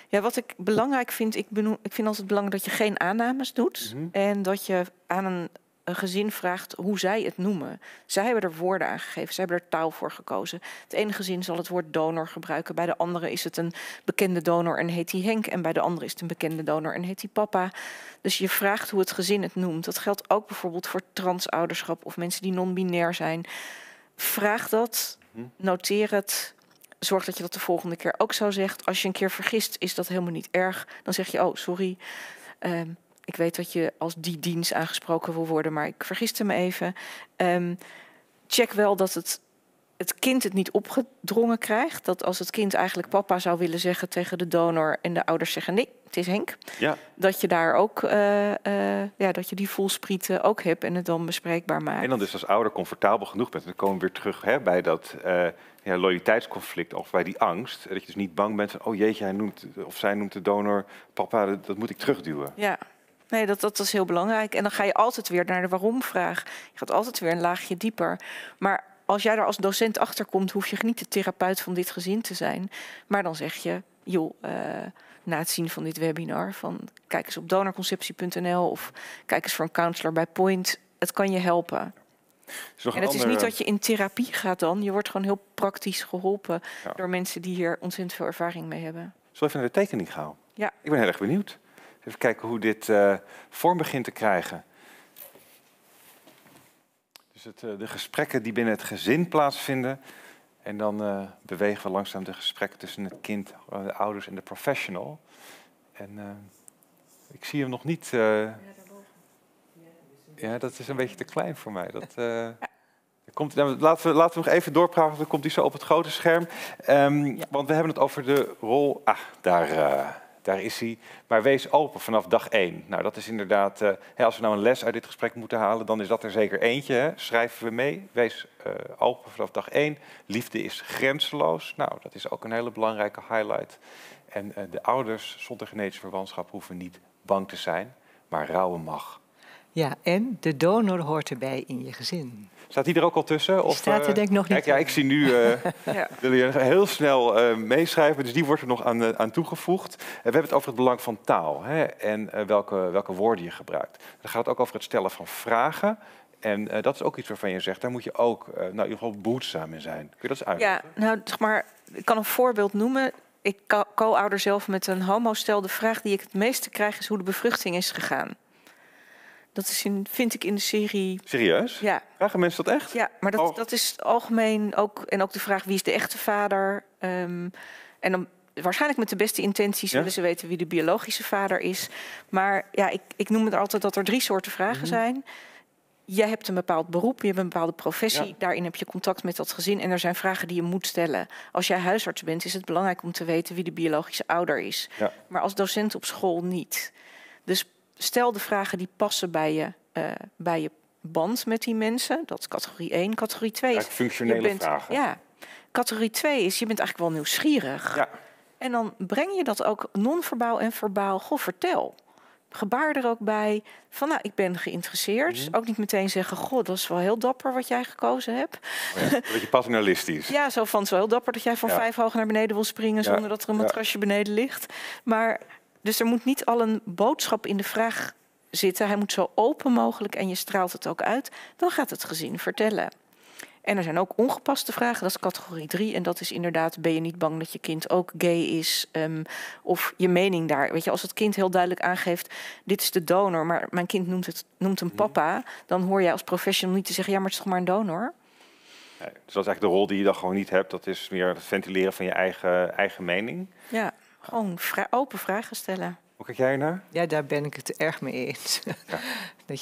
Ja, wat ik belangrijk vind, ik vind altijd belangrijk dat je geen aannames doet. En dat je aan een gezin vraagt hoe zij het noemen. Zij hebben er woorden aan gegeven, zij hebben er taal voor gekozen. Het ene gezin zal het woord donor gebruiken, bij de andere is het een bekende donor en heet hij Henk. En bij de andere is het een bekende donor en heet hij papa. Dus je vraagt hoe het gezin het noemt. Dat geldt ook bijvoorbeeld voor transouderschap of mensen die non-binair zijn. Vraag dat, noteer het. Zorg dat je dat de volgende keer ook zo zegt. Als je een keer vergist, is dat helemaal niet erg. Dan zeg je, oh, sorry. Ik weet dat je als die dienst aangesproken wil worden, maar ik vergiste me even. Check wel dat het kind het niet opgedrongen krijgt. Dat als het kind eigenlijk papa zou willen zeggen tegen de donor en de ouders zeggen, nee, het is Henk. Ja. Dat je daar ook, dat je die voelsprieten ook hebt en het dan bespreekbaar maakt. En dan dus als ouder comfortabel genoeg bent. Dan komen we weer terug bij dat loyaliteitsconflict of bij die angst. Dat je dus niet bang bent van, oh jeetje, hij noemt, of zij noemt de donor papa, dat moet ik terugduwen. Ja. Nee, dat is heel belangrijk. En dan ga je altijd weer naar de waarom-vraag. Je gaat altijd weer een laagje dieper. Maar als jij er als docent achter komt, hoef je niet de therapeut van dit gezin te zijn. Maar dan zeg je, joh, na het zien van dit webinar, van kijk eens op donorconceptie.nl of kijk eens voor een counselor bij Point. Het kan je helpen. En het is niet dat je in therapie gaat dan. Je wordt gewoon heel praktisch geholpen door mensen die hier ontzettend veel ervaring mee hebben. Zullen we even naar de tekening gaan? Ja. Ik ben heel erg benieuwd. Even kijken hoe dit vorm begint te krijgen. Dus de gesprekken die binnen het gezin plaatsvinden. En dan bewegen we langzaam de gesprekken tussen het kind, de ouders en de professional. En ik zie hem nog niet. Ja, dat is een beetje te klein voor mij. Laten we nog even doorpraten, dan komt hij zo op het grote scherm. Want we hebben het over de rol. Daar is hij. Maar wees open vanaf dag 1. Nou, dat is inderdaad, als we nou een les uit dit gesprek moeten halen, dan is dat er zeker eentje. Hè. Schrijven we mee. Wees open vanaf dag 1. Liefde is grenzeloos. Nou, dat is ook een hele belangrijke highlight. En de ouders zonder genetische verwantschap hoeven niet bang te zijn, maar rouwen mag. Ja, en de donor hoort erbij in je gezin. Staat die er ook al tussen? Of, staat er denk ik nog niet. Kijk, ja, ik zie nu, wil je heel snel meeschrijven, dus die wordt er nog aan toegevoegd. We hebben het over het belang van taal, hè, en welke woorden je gebruikt. Dan gaat het ook over het stellen van vragen. En dat is ook iets waarvan je zegt, daar moet je ook in ieder geval behoedzaam in zijn. Kun je dat eens uitleggen? Ja, nou, zeg maar, ik kan een voorbeeld noemen. Ik co-ouder zelf met een homostel. De vraag die ik het meeste krijg is hoe de bevruchting is gegaan. Dat is vind ik in de serie... Serieus? Ja. Vragen mensen dat echt? Ja, maar dat is algemeen ook. En ook de vraag wie is de echte vader. En dan waarschijnlijk met de beste intenties willen ze weten wie de biologische vader is. Maar ja, ik noem het altijd dat er 3 soorten vragen zijn. Je hebt een bepaald beroep, je hebt een bepaalde professie. Ja. Daarin heb je contact met dat gezin. En er zijn vragen die je moet stellen. Als jij huisarts bent, is het belangrijk om te weten wie de biologische ouder is. Ja. Maar als docent op school niet. Dus stel de vragen die passen bij je band met die mensen. Dat is categorie 1. Categorie 2 is... functionele vragen. Ja. Categorie 2 is, je bent eigenlijk wel nieuwsgierig. Ja. En dan breng je dat ook non-verbaal en verbaal. Goh, vertel. Gebaar er ook bij. Van, nou, ik ben geïnteresseerd. Ook niet meteen zeggen, goh, dat is wel heel dapper wat jij gekozen hebt. Oh ja, een beetje paternalistisch. Ja, zo van, het is wel heel dapper dat jij van 5 hoog naar beneden wil springen zonder dat er een matrasje beneden ligt. Maar... Dus er moet niet al een boodschap in de vraag zitten. Hij moet zo open mogelijk en je straalt het ook uit. Dan gaat het gezin vertellen. En er zijn ook ongepaste vragen, dat is categorie 3. En dat is inderdaad, ben je niet bang dat je kind ook gay is? Of je mening daar. Weet je, als het kind heel duidelijk aangeeft, dit is de donor, maar mijn kind noemt hem papa. Dan hoor jij als professional niet te zeggen, ja, maar het is toch maar een donor? Nee, dus dat is eigenlijk de rol die je dan gewoon niet hebt. Dat is meer het ventileren van je eigen mening. Ja. Gewoon open vragen stellen. Hoe kijk jij naar? Ja, daar ben ik het erg mee eens. Ja. Dat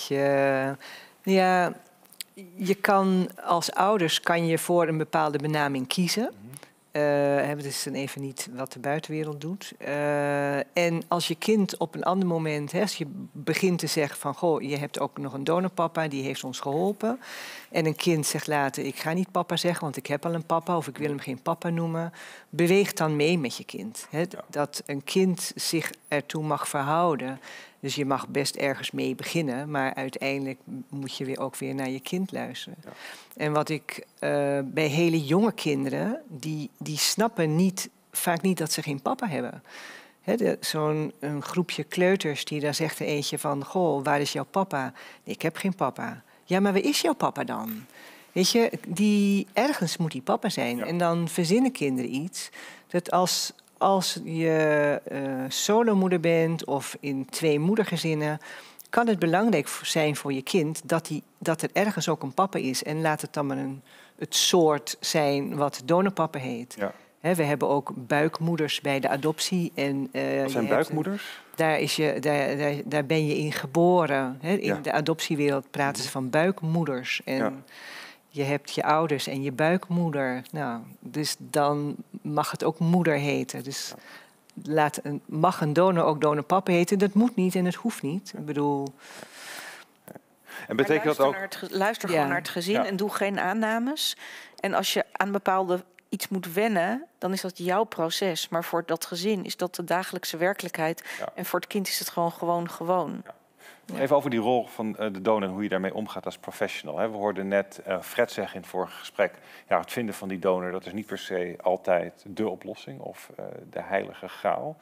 je kan als ouders voor een bepaalde benaming kiezen. Het is dan even niet wat de buitenwereld doet. En als je kind op een ander moment, als je begint te zeggen van, goh, je hebt ook nog een donorpapa, die heeft ons geholpen. En een kind zegt later, ik ga niet papa zeggen, want ik heb al een papa, of ik wil hem geen papa noemen. Beweeg dan mee met je kind. Dat een kind zich ertoe mag verhouden. Dus je mag best ergens mee beginnen, maar uiteindelijk moet je ook weer naar je kind luisteren. Ja. En wat ik bij hele jonge kinderen, die snappen vaak niet dat ze geen papa hebben. Zo'n groepje kleuters die daar zegt er eentje van... Goh, waar is jouw papa? Nee, ik heb geen papa. Ja, maar waar is jouw papa dan? Weet je, ergens moet die papa zijn. Ja. En dan verzinnen kinderen iets. Dat als je solomoeder bent of in 2 moedergezinnen... kan het belangrijk zijn voor je kind dat er ergens ook een papa is. En laat het dan maar het soort zijn wat donorpapa heet. Ja. We hebben ook buikmoeders bij de adoptie. En, Wat zijn buikmoeders? Daar ben je in geboren. In de adoptiewereld praten ze van buikmoeders. En je hebt je ouders en je buikmoeder. Nou, dus dan mag het ook moeder heten. Dus mag een donor ook donorpapa heten? Dat moet niet en het hoeft niet. Ik bedoel... En betekent dat ook... Luister gewoon naar het gezin en doe geen aannames. En als je aan bepaalde iets moet wennen, dan is dat jouw proces. Maar voor dat gezin is dat de dagelijkse werkelijkheid. Ja. En voor het kind is het gewoon. Ja. Even over die rol van de donor en hoe je daarmee omgaat als professional. We hoorden net Fred zeggen in het vorige gesprek... Ja, het vinden van die donor, dat is niet per se altijd de oplossing of de heilige graal.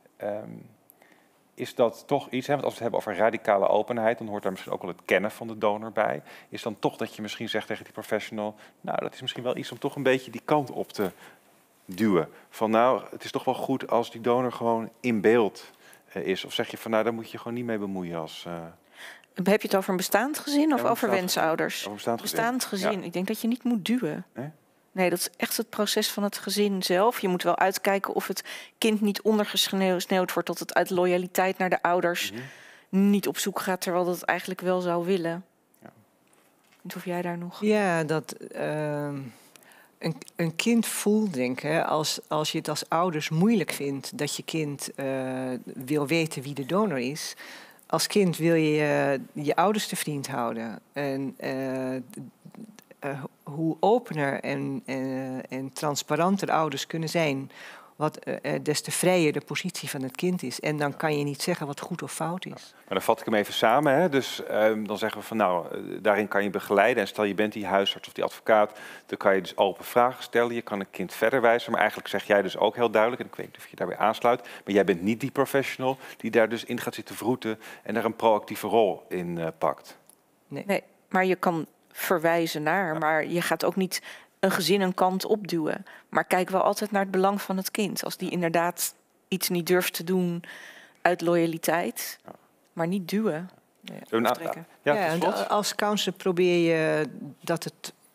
Is dat toch iets, want als we het hebben over radicale openheid... dan hoort daar misschien ook wel het kennen van de donor bij. Is dan toch dat je misschien zegt tegen die professional... nou, dat is misschien wel iets om toch een beetje die kant op te duwen. Van nou, het is toch wel goed als die donor gewoon in beeld is. Of zeg je van nou, daar moet je gewoon niet mee bemoeien als... Heb je het over een bestaand gezin of over wensouders? Over bestaand gezin. Ja. Ik denk dat je niet moet duwen. Nee? Nee, dat is echt het proces van het gezin zelf. Je moet wel uitkijken of het kind niet ondergesneeuwd wordt... dat het uit loyaliteit naar de ouders niet op zoek gaat... terwijl dat het eigenlijk wel zou willen. Ja. Of jij daar nog... Ja, dat een kind voelt, denk ik... als je het als ouders moeilijk vindt... dat je kind wil weten wie de donor is... Als kind wil je je ouders te vriend houden. En hoe opener en transparanter ouders kunnen zijn... des te vrijer de positie van het kind is. En dan kan je niet zeggen wat goed of fout is. Ja. Maar dan vat ik hem even samen. Hè? Dus dan zeggen we van nou, daarin kan je begeleiden. En stel je bent die huisarts of die advocaat... dan kan je dus open vragen stellen. Je kan een kind verder wijzen. Maar eigenlijk zeg jij dus ook heel duidelijk... en ik weet niet of je daarbij aansluit... maar jij bent niet die professional die daar dus in gaat zitten vroeten... en daar een proactieve rol in pakt. Nee, maar je kan verwijzen naar... maar je gaat ook niet... een gezin een kant opduwen. Maar kijk wel altijd naar het belang van het kind. Als die inderdaad iets niet durft te doen uit loyaliteit, maar niet duwen. En als counselor probeer je dat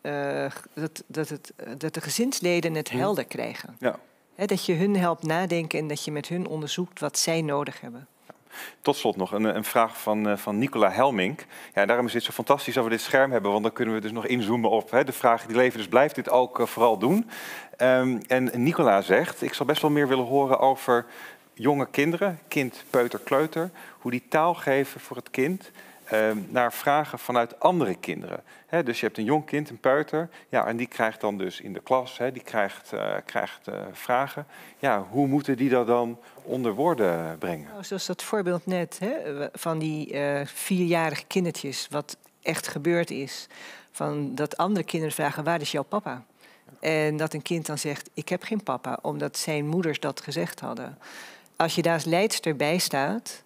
de gezinsleden het helder krijgen. Ja. Dat je hun helpt nadenken en dat je met hun onderzoekt wat zij nodig hebben. Tot slot nog een vraag van Nicola Helmink. Ja, daarom is dit zo fantastisch dat we dit scherm hebben, want dan kunnen we dus nog inzoomen op de vragen die leven. Dus blijf dit ook vooral doen. En Nicola zegt, ik zou best wel meer willen horen over jonge kinderen, kind, peuter, kleuter, hoe die taal geven voor het kind naar vragen vanuit andere kinderen. Dus je hebt een jong kind, een peuter, ja, en die krijgt dan dus in de klas, die krijgt vragen. Ja, hoe moeten die dat dan onder woorden brengen? Nou, zoals dat voorbeeld net van die 4-jarige kindertjes, wat echt gebeurd is. Van dat andere kinderen vragen, waar is jouw papa? En dat een kind dan zegt, ik heb geen papa, omdat zijn moeders dat gezegd hadden. Als je daar als leidster bij staat,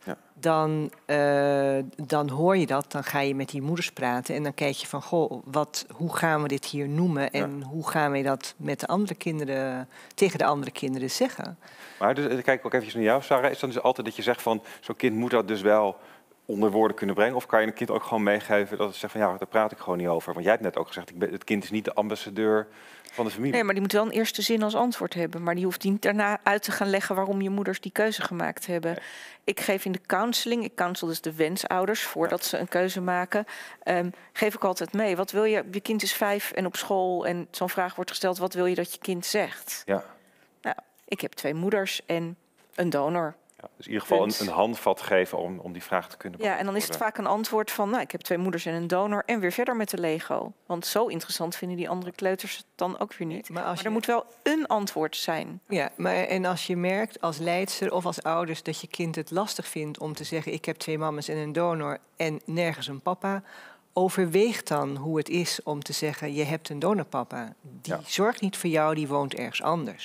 dan hoor je dat. Dan ga je met die moeders praten en dan kijk je van, goh, hoe gaan we dit hier noemen? En hoe gaan we dat met de andere kinderen, tegen de andere kinderen zeggen? Maar dus, kijk ook even naar jou, Sarah. Is dan dus altijd dat je zegt van, zo'n kind moet dat dus wel onder woorden kunnen brengen? Of kan je een kind ook gewoon meegeven dat het zegt van, ja, daar praat ik gewoon niet over? Want jij hebt net ook gezegd, het kind is niet de ambassadeur van de familie. Nee, maar die moet wel een eerste zin als antwoord hebben. Maar die hoeft niet daarna uit te gaan leggen waarom je moeders die keuze gemaakt hebben. Nee. Ik geef in de counseling, ik counsel dus de wensouders voordat ze een keuze maken. Geef ik altijd mee. Wat wil je? Je kind is 5 en op school en zo'n vraag wordt gesteld, wat wil je dat je kind zegt? Ja. Nou, ik heb 2 moeders en een donor. Ja, dus in ieder geval een handvat geven om die vraag te kunnen beantwoorden. Ja, en dan is het vaak een antwoord van, nou, ik heb 2 moeders en een donor en weer verder met de Lego. Want zo interessant vinden die andere kleuters het dan ook weer niet. Nee, maar er moet wel een antwoord zijn. Ja, en als je merkt als leidster of als ouders dat je kind het lastig vindt om te zeggen, ik heb 2 mamas en een donor en nergens een papa, overweeg dan hoe het is om te zeggen, je hebt een donorpapa. Die zorgt niet voor jou, die woont ergens anders.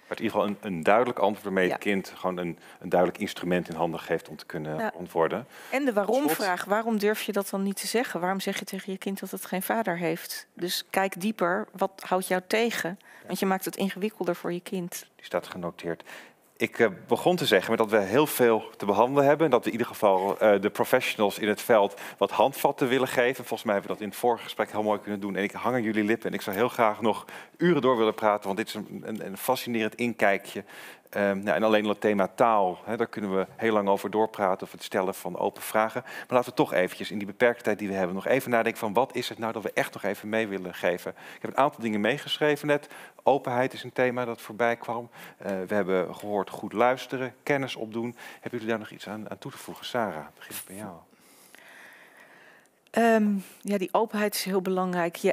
Maar in ieder geval een duidelijk antwoord waarmee Ja. het kind gewoon een duidelijk instrument in handen geeft om te kunnen antwoorden. En de waarom-vraag. Slot. Waarom durf je dat dan niet te zeggen? Waarom zeg je tegen je kind dat het geen vader heeft? Dus kijk dieper. Wat houdt jou tegen? Want je maakt het ingewikkelder voor je kind. Die staat genoteerd. Ik begon te zeggen met dat we heel veel te behandelen hebben. En dat we in ieder geval de professionals in het veld wat handvatten willen geven. Volgens mij hebben we dat in het vorige gesprek heel mooi kunnen doen. En ik hang aan jullie lippen en ik zou heel graag nog uren door willen praten. Want dit is een fascinerend inkijkje. En alleen al het thema taal, daar kunnen we heel lang over doorpraten. Of het stellen van open vragen. Maar laten we toch eventjes in die beperkte tijd die we hebben nog even nadenken van wat is het nou dat we echt nog even mee willen geven. Ik heb een aantal dingen meegeschreven net. Openheid is een thema dat voorbij kwam. We hebben gehoord goed luisteren, kennis opdoen. Hebben jullie daar nog iets aan toe te voegen? Sarah, begin bij jou. Die openheid is heel belangrijk. Je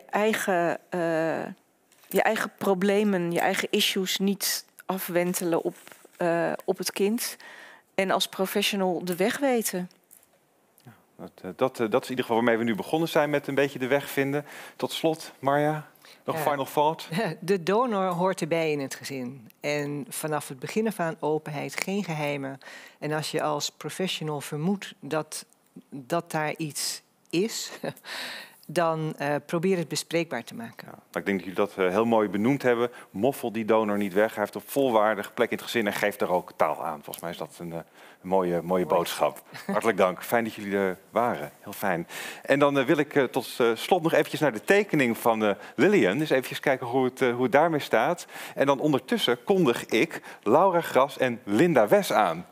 eigen problemen, je eigen issues niet afwentelen op het kind. En als professional de weg weten. Dat is in ieder geval waarmee we nu begonnen zijn met een beetje de weg vinden. Tot slot, Marja, nog final thought? De donor hoort erbij in het gezin. En vanaf het begin af aan openheid, geen geheimen. En als je als professional vermoedt dat daar iets is, dan probeer het bespreekbaar te maken. Ja, ik denk dat jullie dat heel mooi benoemd hebben. Moffel die donor niet weg. Hij heeft een volwaardige plek in het gezin en geeft er ook taal aan. Volgens mij is dat een mooie boodschap. Hartelijk dank. Fijn dat jullie er waren. Heel fijn. En dan wil ik tot slot nog eventjes naar de tekening van Lillian. Dus eventjes kijken hoe het daarmee staat. En dan ondertussen kondig ik Laura Gras en Linda Wes aan.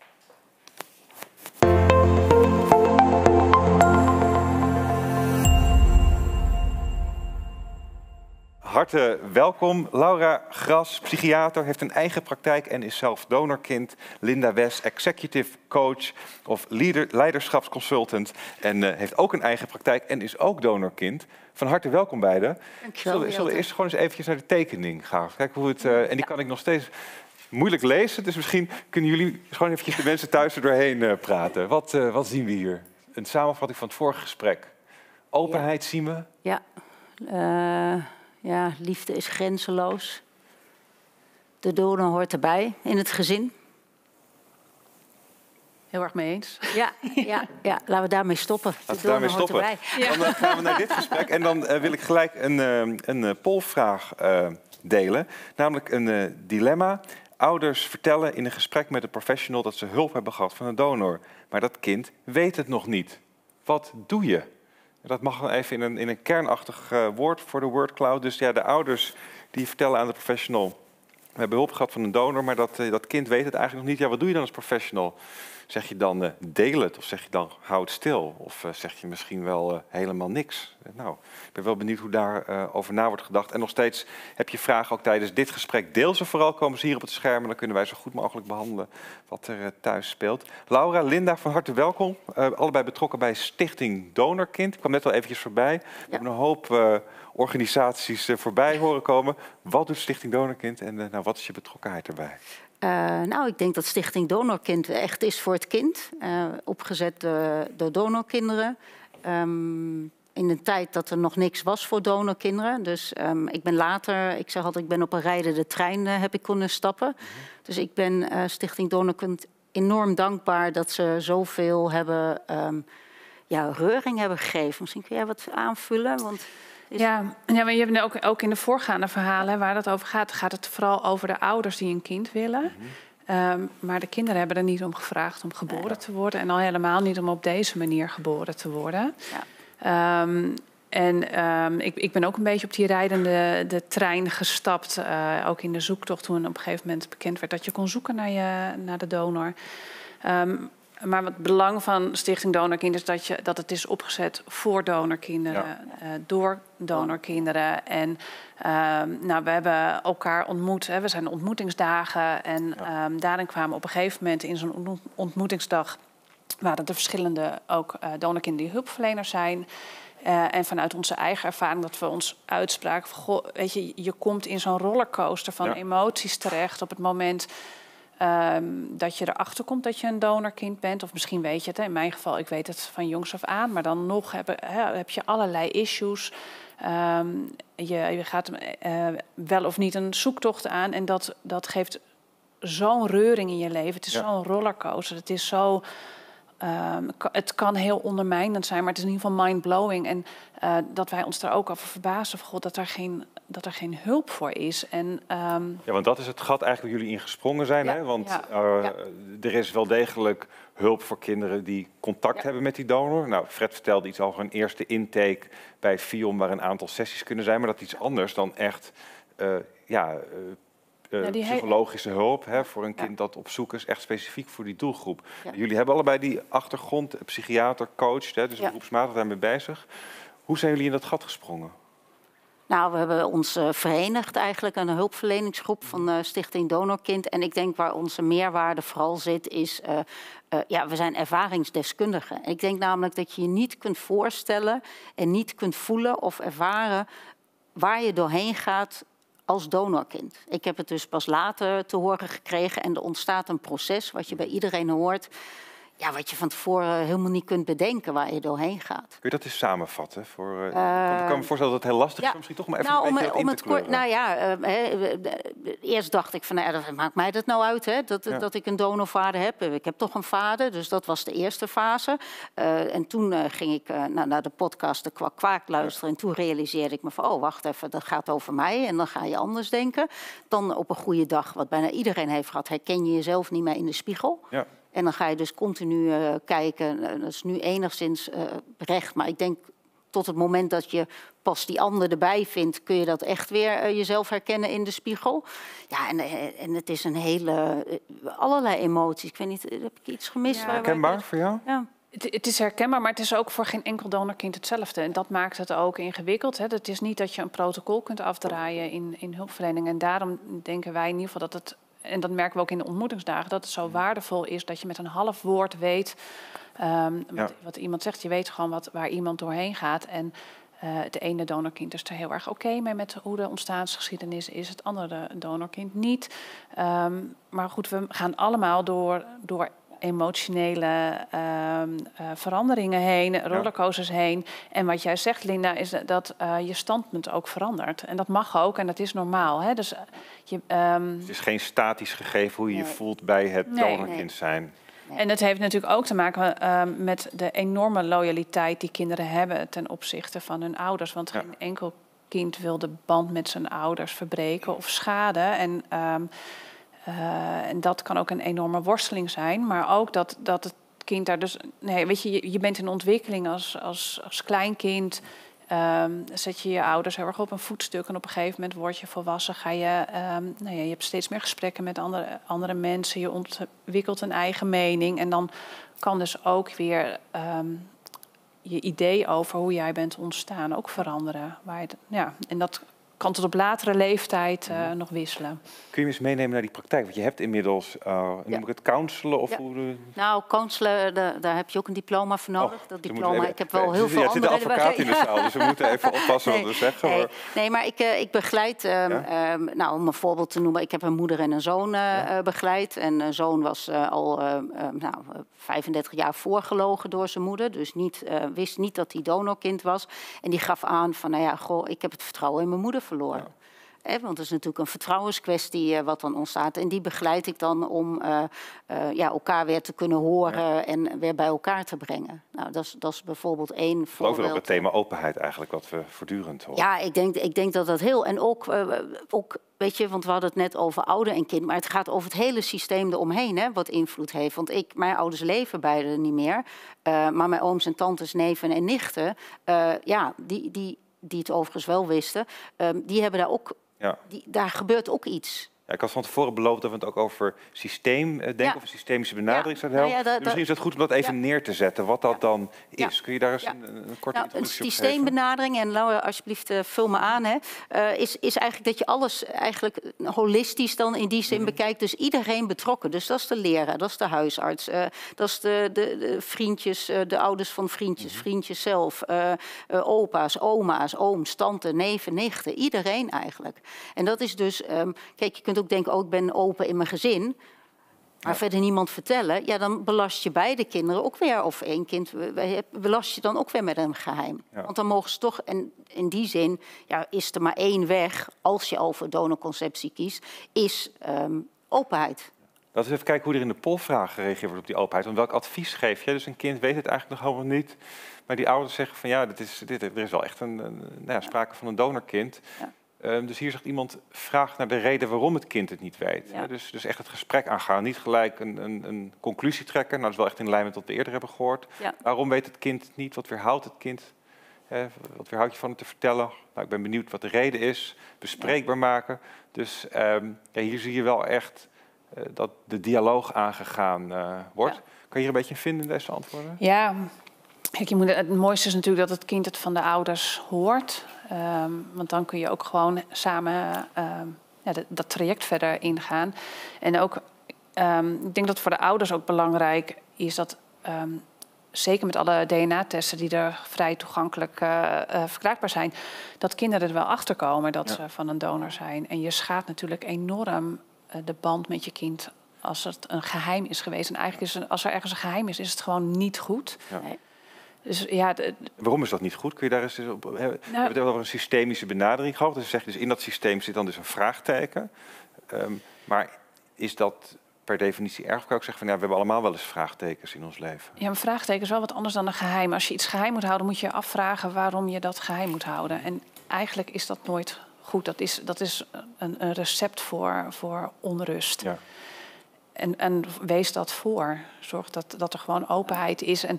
Harte welkom. Laura Gras, psychiater, heeft een eigen praktijk en is zelf donorkind. Linda Wes, executive coach of leiderschapsconsultant. En heeft ook een eigen praktijk en is ook donorkind. Van harte welkom beiden. Zullen we eerst gewoon eens eventjes naar de tekening gaan? Kijken hoe het, en die kan ik nog steeds moeilijk lezen. Dus misschien kunnen jullie gewoon eventjes de mensen thuis er doorheen praten. Wat zien we hier? Een samenvatting van het vorige gesprek. Openheid zien we. Ja, liefde is grenzeloos. De donor hoort erbij in het gezin. Heel erg mee eens. Ja, laten we daarmee stoppen. Laten we daarmee stoppen. Dan gaan we naar dit gesprek. En dan wil ik gelijk een polvraag delen. Namelijk een dilemma. Ouders vertellen in een gesprek met een professional dat ze hulp hebben gehad van een donor. Maar dat kind weet het nog niet. Wat doe je? Dat mag dan even in een kernachtig woord voor de wordcloud. Dus ja, de ouders die vertellen aan de professional: we hebben hulp gehad van een donor, maar dat kind weet het eigenlijk nog niet. Ja, wat doe je dan als professional? Zeg je dan deel het? Of zeg je dan hou het stil? Of zeg je misschien wel helemaal niks? Nou, ik ben wel benieuwd hoe daarover na wordt gedacht. En nog steeds heb je vragen ook tijdens dit gesprek. Deel ze vooral, komen ze hier op het scherm. En dan kunnen wij zo goed mogelijk behandelen wat er thuis speelt. Laura, Linda, van harte welkom. Allebei betrokken bij Stichting Donorkind. Ik kwam net al eventjes voorbij. We hebben een hoop organisaties voorbij horen komen. Wat doet Stichting Donorkind en wat is je betrokkenheid erbij? Ik denk dat Stichting Donorkind echt is voor het kind. Opgezet door donorkinderen. In een tijd dat er nog niks was voor donorkinderen. Dus ik ben later, ik zeg altijd, ik ben op een rijdende trein heb ik kunnen stappen. Dus ik ben Stichting Donorkind enorm dankbaar dat ze zoveel hebben, reuring hebben gegeven. Misschien kun jij wat aanvullen, want... Ja, maar je hebt ook in de voorgaande verhalen waar het over gaat het vooral over de ouders die een kind willen. Maar de kinderen hebben er niet om gevraagd om geboren te worden. En al helemaal niet om op deze manier geboren te worden. Ja. Ik ben ook een beetje op die rijdende trein gestapt. Ook in de zoektocht toen op een gegeven moment bekend werd dat je kon zoeken naar de donor. Maar het belang van Stichting Donorkind is dat het is opgezet voor donorkinderen, door donorkinderen. En we hebben elkaar ontmoet. We zijn ontmoetingsdagen. En daarin kwamen op een gegeven moment in zo'n ontmoetingsdag waren er verschillende ook donorkinderen die hulpverleners zijn. En vanuit onze eigen ervaring dat we ons uitspraken van, goh, weet je komt in zo'n rollercoaster van emoties terecht op het moment dat je erachter komt dat je een donorkind bent. Of misschien weet je het. Hè. In mijn geval, ik weet het van jongs af aan. Maar dan nog heb je allerlei issues. Je gaat wel of niet een zoektocht aan. En dat geeft zo'n reuring in je leven. Het is zo'n rollercoaster. Het is zo... het kan heel ondermijnend zijn, maar het is in ieder geval mindblowing. En dat wij ons daar ook over verbazen van God, dat er geen hulp voor is. En, ja, want dat is het gat eigenlijk waar jullie in gesprongen zijn. Ja, Hè? Want er is wel degelijk hulp voor kinderen die contact hebben met die donor. Nou, Fred vertelde iets over een eerste intake bij FIOM, waar een aantal sessies kunnen zijn. Maar dat is iets anders dan echt... psychologische hulp voor een kind dat op zoek is, echt specifiek voor die doelgroep. Ja. Jullie hebben allebei die achtergrond, psychiater, coach, dus beroepsmatig daarmee bezig. Hoe zijn jullie in dat gat gesprongen? Nou, we hebben ons verenigd eigenlijk aan een hulpverleningsgroep van Stichting Donorkind. En ik denk waar onze meerwaarde vooral zit is, we zijn ervaringsdeskundigen. Ik denk namelijk dat je je niet kunt voorstellen en niet kunt voelen of ervaren waar je doorheen gaat als donorkind. Ik heb het dus pas later te horen gekregen en er ontstaat een proces wat je bij iedereen hoort. Ja, wat je van tevoren helemaal niet kunt bedenken waar je doorheen gaat. Kun je dat eens samenvatten? Ik kan me voorstellen dat het heel lastig is, misschien toch maar even een beetje in te kleuren. Eerst dacht ik van, maakt mij dat nou uit, hè? Dat ik een donorvader heb. Ik heb toch een vader, dus dat was de eerste fase. En toen ging ik naar de podcast de Kwak Kwaak luisteren. En toen realiseerde ik me van, wacht even, dat gaat over mij. En dan ga je anders denken. Dan op een goede dag, wat bijna iedereen heeft gehad, herken je jezelf niet meer in de spiegel. Ja. En dan ga je dus continu kijken. Dat is nu enigszins recht. Maar ik denk tot het moment dat je pas die ander erbij vindt, kun je dat echt weer jezelf herkennen in de spiegel. Ja, en het is een hele... allerlei emoties. Ik weet niet, heb ik iets gemist? Ja. Herkenbaar voor jou? Ja. Het is herkenbaar, maar het is ook voor geen enkel donorkind hetzelfde. En dat maakt het ook ingewikkeld. Hè. Het is niet dat je een protocol kunt afdraaien in hulpverlening. En daarom denken wij in ieder geval dat het... En dat merken we ook in de ontmoetingsdagen, dat het zo waardevol is dat je met een half woord weet wat iemand zegt. Je weet gewoon waar iemand doorheen gaat. En het ene donorkind is er heel erg oké mee met hoe de ontstaansgeschiedenis is. Het andere donorkind niet. Maar goed, we gaan allemaal door emotionele veranderingen heen, rollercoasters heen. En wat jij zegt, Linda, is dat je standpunt ook verandert. En dat mag ook en dat is normaal. Hè? Dus, het is geen statisch gegeven hoe je je voelt bij het donorkind zijn. Nee. En het heeft natuurlijk ook te maken met de enorme loyaliteit die kinderen hebben ten opzichte van hun ouders. Want geen enkel kind wil de band met zijn ouders verbreken of schaden. En dat kan ook een enorme worsteling zijn. Maar ook dat het kind daar dus... Nee, weet je bent in ontwikkeling als kleinkind. Zet je ouders heel erg op een voetstuk. En op een gegeven moment word je volwassen. Je hebt steeds meer gesprekken met andere mensen. Je ontwikkelt een eigen mening. En dan kan dus ook weer je idee over hoe jij bent ontstaan ook veranderen. En dat kan tot op latere leeftijd nog wisselen. Kun je me eens meenemen naar die praktijk? Want je hebt inmiddels, noem ik het, counselen? Of hoe Nou, counselen, daar heb je ook een diploma voor nodig. Dat diploma, ik heb wel heel veel andere... Er zit een advocaat in de zaal, dus we moeten even oppassen wat we zeggen. Nee, maar ik begeleid, om een voorbeeld te noemen, ik heb een moeder en een zoon begeleid. En een zoon was al 35 jaar voorgelogen door zijn moeder. Dus wist niet dat hij donorkind was. En die gaf aan van, ik heb het vertrouwen in mijn moeder verloren. Ja. Want het is natuurlijk een vertrouwenskwestie wat dan ontstaat. En die begeleid ik dan om elkaar weer te kunnen horen en weer bij elkaar te brengen. Nou, dat is bijvoorbeeld één voorbeeld. Over het thema openheid eigenlijk, wat we voortdurend horen. Ja, ik denk dat dat heel... En ook weet je, want we hadden het net over ouder en kind, maar het gaat over het hele systeem eromheen, wat invloed heeft. Want mijn ouders leven beide niet meer. Maar mijn ooms en tantes, neven en nichten, die het overigens wel wisten, die hebben daar ook... Ja. Daar gebeurt ook iets. Ja, ik had van tevoren beloofd dat we het ook over systeem denken, of een systemische benadering zou helpen. Misschien is het goed om dat even neer te zetten, wat dat dan is. Kun je daar eens een korte introductie op geven? Een systeembenadering, en Laura, alsjeblieft vul me aan, is eigenlijk dat je alles eigenlijk holistisch dan in die zin bekijkt. Dus iedereen betrokken. Dus dat is de leraar, dat is de huisarts, dat is de vriendjes, de ouders van vriendjes, vriendjes zelf, opa's, oma's, ooms, tante, neven, nichten. Iedereen eigenlijk. En dat is dus, kijk, je kunt ook denken, ik ben open in mijn gezin. maar verder niemand vertellen, ja, dan belast je beide kinderen ook weer, of één kind belast je dan ook weer met een geheim. Ja. Want dan mogen ze toch, en in die zin is er maar één weg, als je over donorconceptie kiest, is openheid. Laten we even kijken hoe er in de polvraag gereageerd wordt op die openheid. Want welk advies geef je? Dus een kind weet het eigenlijk nog helemaal niet. Maar die ouders zeggen van er is wel echt sprake van een donorkind. Ja. Dus hier zegt iemand, vraag naar de reden waarom het kind het niet weet. Ja. Dus echt het gesprek aangaan. Niet gelijk een conclusie trekken. Nou, dat is wel echt in lijn met wat we eerder hebben gehoord. Ja. Waarom weet het kind het niet? Wat weerhoudt het kind? Wat weerhoudt je van het te vertellen? Nou, ik ben benieuwd wat de reden is. Bespreekbaar maken. Dus hier zie je wel echt dat de dialoog aangegaan wordt. Ja. Kan je hier een beetje in vinden in deze antwoorden? Ja, kijk, het mooiste is natuurlijk dat het kind het van de ouders hoort. Want dan kun je ook gewoon samen dat traject verder ingaan. En ook, ik denk dat voor de ouders ook belangrijk is dat, zeker met alle DNA-testen die er vrij toegankelijk verkrijgbaar zijn, dat kinderen er wel achter komen dat ze van een donor zijn. En je schaadt natuurlijk enorm de band met je kind als het een geheim is geweest. En eigenlijk als er ergens een geheim is het gewoon niet goed. Ja. Nee. Dus, waarom is dat niet goed? Kun je daar eens op... We hebben het over een systemische benadering gehad. Dus zeg je, dus in dat systeem zit dan dus een vraagteken. Maar is dat per definitie erg? Of kan ik ook zeggen van we hebben allemaal wel eens vraagtekens in ons leven? Ja, een vraagteken is wel wat anders dan een geheim. Als je iets geheim moet houden, moet je afvragen waarom je dat geheim moet houden. En eigenlijk is dat nooit goed. Dat is een recept voor onrust. Ja. En wees dat voor. Zorg dat er gewoon openheid is. En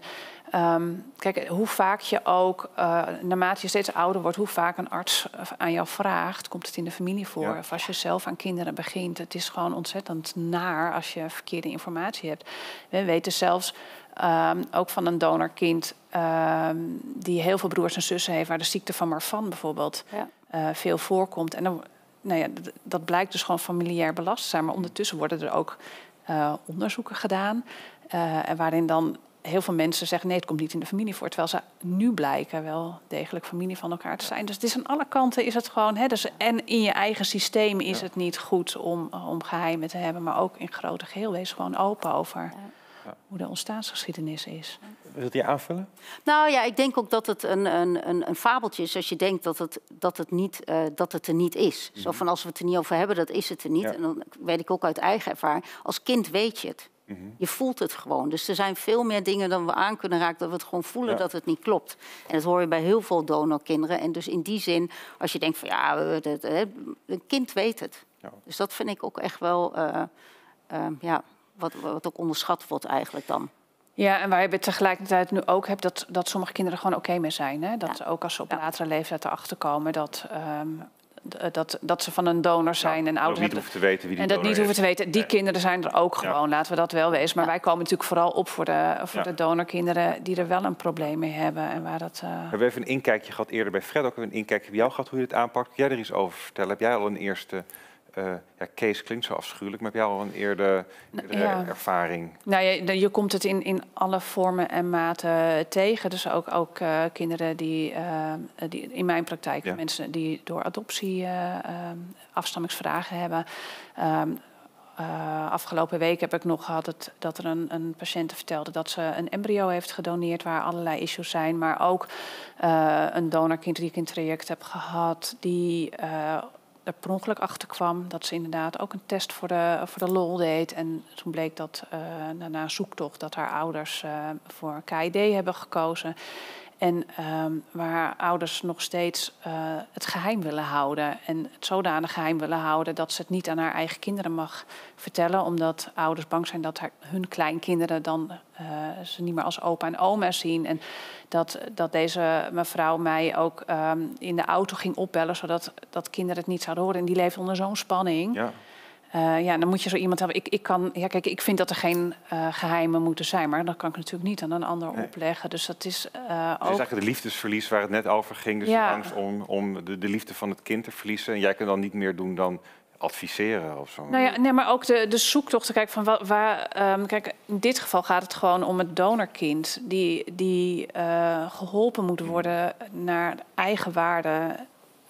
kijk, hoe vaak je ook, naarmate je steeds ouder wordt, hoe vaak een arts aan jou vraagt, komt het in de familie voor. Ja. Of als je zelf aan kinderen begint. Het is gewoon ontzettend naar als je verkeerde informatie hebt. We weten zelfs ook van een donorkind die heel veel broers en zussen heeft, waar de ziekte van Marfan bijvoorbeeld veel voorkomt. En dan, dat blijkt dus gewoon familiair belast te zijn. Maar ondertussen worden er ook onderzoeken gedaan. En waarin dan heel veel mensen zeggen, nee, het komt niet in de familie voor. Terwijl ze nu blijken wel degelijk familie van elkaar te zijn. Dus het is aan alle kanten is het gewoon. En in je eigen systeem is het niet goed om geheimen te hebben. Maar ook in grote geheel wees gewoon open over hoe de ontstaansgeschiedenis is. Wilt je aanvullen? Nou ja, ik denk ook dat het een fabeltje is als je denkt dat het er niet is. Zo van als we het er niet over hebben, dat is het er niet. Ja. En dan weet ik ook uit eigen ervaring. Als kind weet je het. Je voelt het gewoon. Dus er zijn veel meer dingen dan we aan kunnen raken, dat we het gewoon voelen dat het niet klopt. En dat hoor je bij heel veel donorkinderen. En dus in die zin, als je denkt van een kind weet het. Ja. Dus dat vind ik ook echt wel wat ook onderschat wordt eigenlijk dan. Ja, en waar je tegelijkertijd nu ook hebt dat sommige kinderen gewoon oké mee zijn. Hè? Dat ook als ze op latere leeftijd erachter komen dat ze van een donor zijn en ouders niet hoeven te weten wie die en dat donor niet hoeven te weten. Die kinderen zijn er ook gewoon, laten we dat wel wezen. Maar wij komen natuurlijk vooral op voor de donorkinderen die er wel een probleem mee hebben. En waar dat, We hebben even een inkijkje gehad eerder bij Fred, ook een inkijkje bij jou gehad hoe je het aanpakt. Kun jij er iets over vertellen? Heb jij al een eerste... Kees klinkt zo afschuwelijk, maar heb jij al een eerdere ervaring? Nou, je komt het in alle vormen en maten tegen. Dus ook kinderen die in mijn praktijk, mensen die door adoptie afstammingsvragen hebben. Afgelopen week heb ik nog gehad dat er een patiënt vertelde dat ze een embryo heeft gedoneerd waar allerlei issues zijn. Maar ook een donorkind die ik in het traject heb gehad, die er per ongeluk achter kwam dat ze inderdaad ook een test voor de lol deed. En toen bleek dat na een zoektocht dat haar ouders voor KID hebben gekozen. En waar ouders nog steeds het geheim willen houden. En het zodanig geheim willen houden dat ze het niet aan haar eigen kinderen mag vertellen. Omdat ouders bang zijn dat hun kleinkinderen dan ze niet meer als opa en oma zien. En dat deze mevrouw mij ook in de auto ging opbellen, zodat kinderen het niet zouden horen. En die leeft onder zo'n spanning. Ja. Dan moet je zo iemand hebben. Ik vind dat er geen geheimen moeten zijn, maar dat kan ik natuurlijk niet aan een ander opleggen. Dus dat is ook... Het is eigenlijk de liefdesverlies waar het net over ging. Dus de angst om de liefde van het kind te verliezen. En jij kunt dan niet meer doen dan adviseren of zo. Nou ja, nee, maar ook de zoektocht. Kijk, kijk, in dit geval gaat het gewoon om het donorkind die geholpen moet worden naar eigen waarde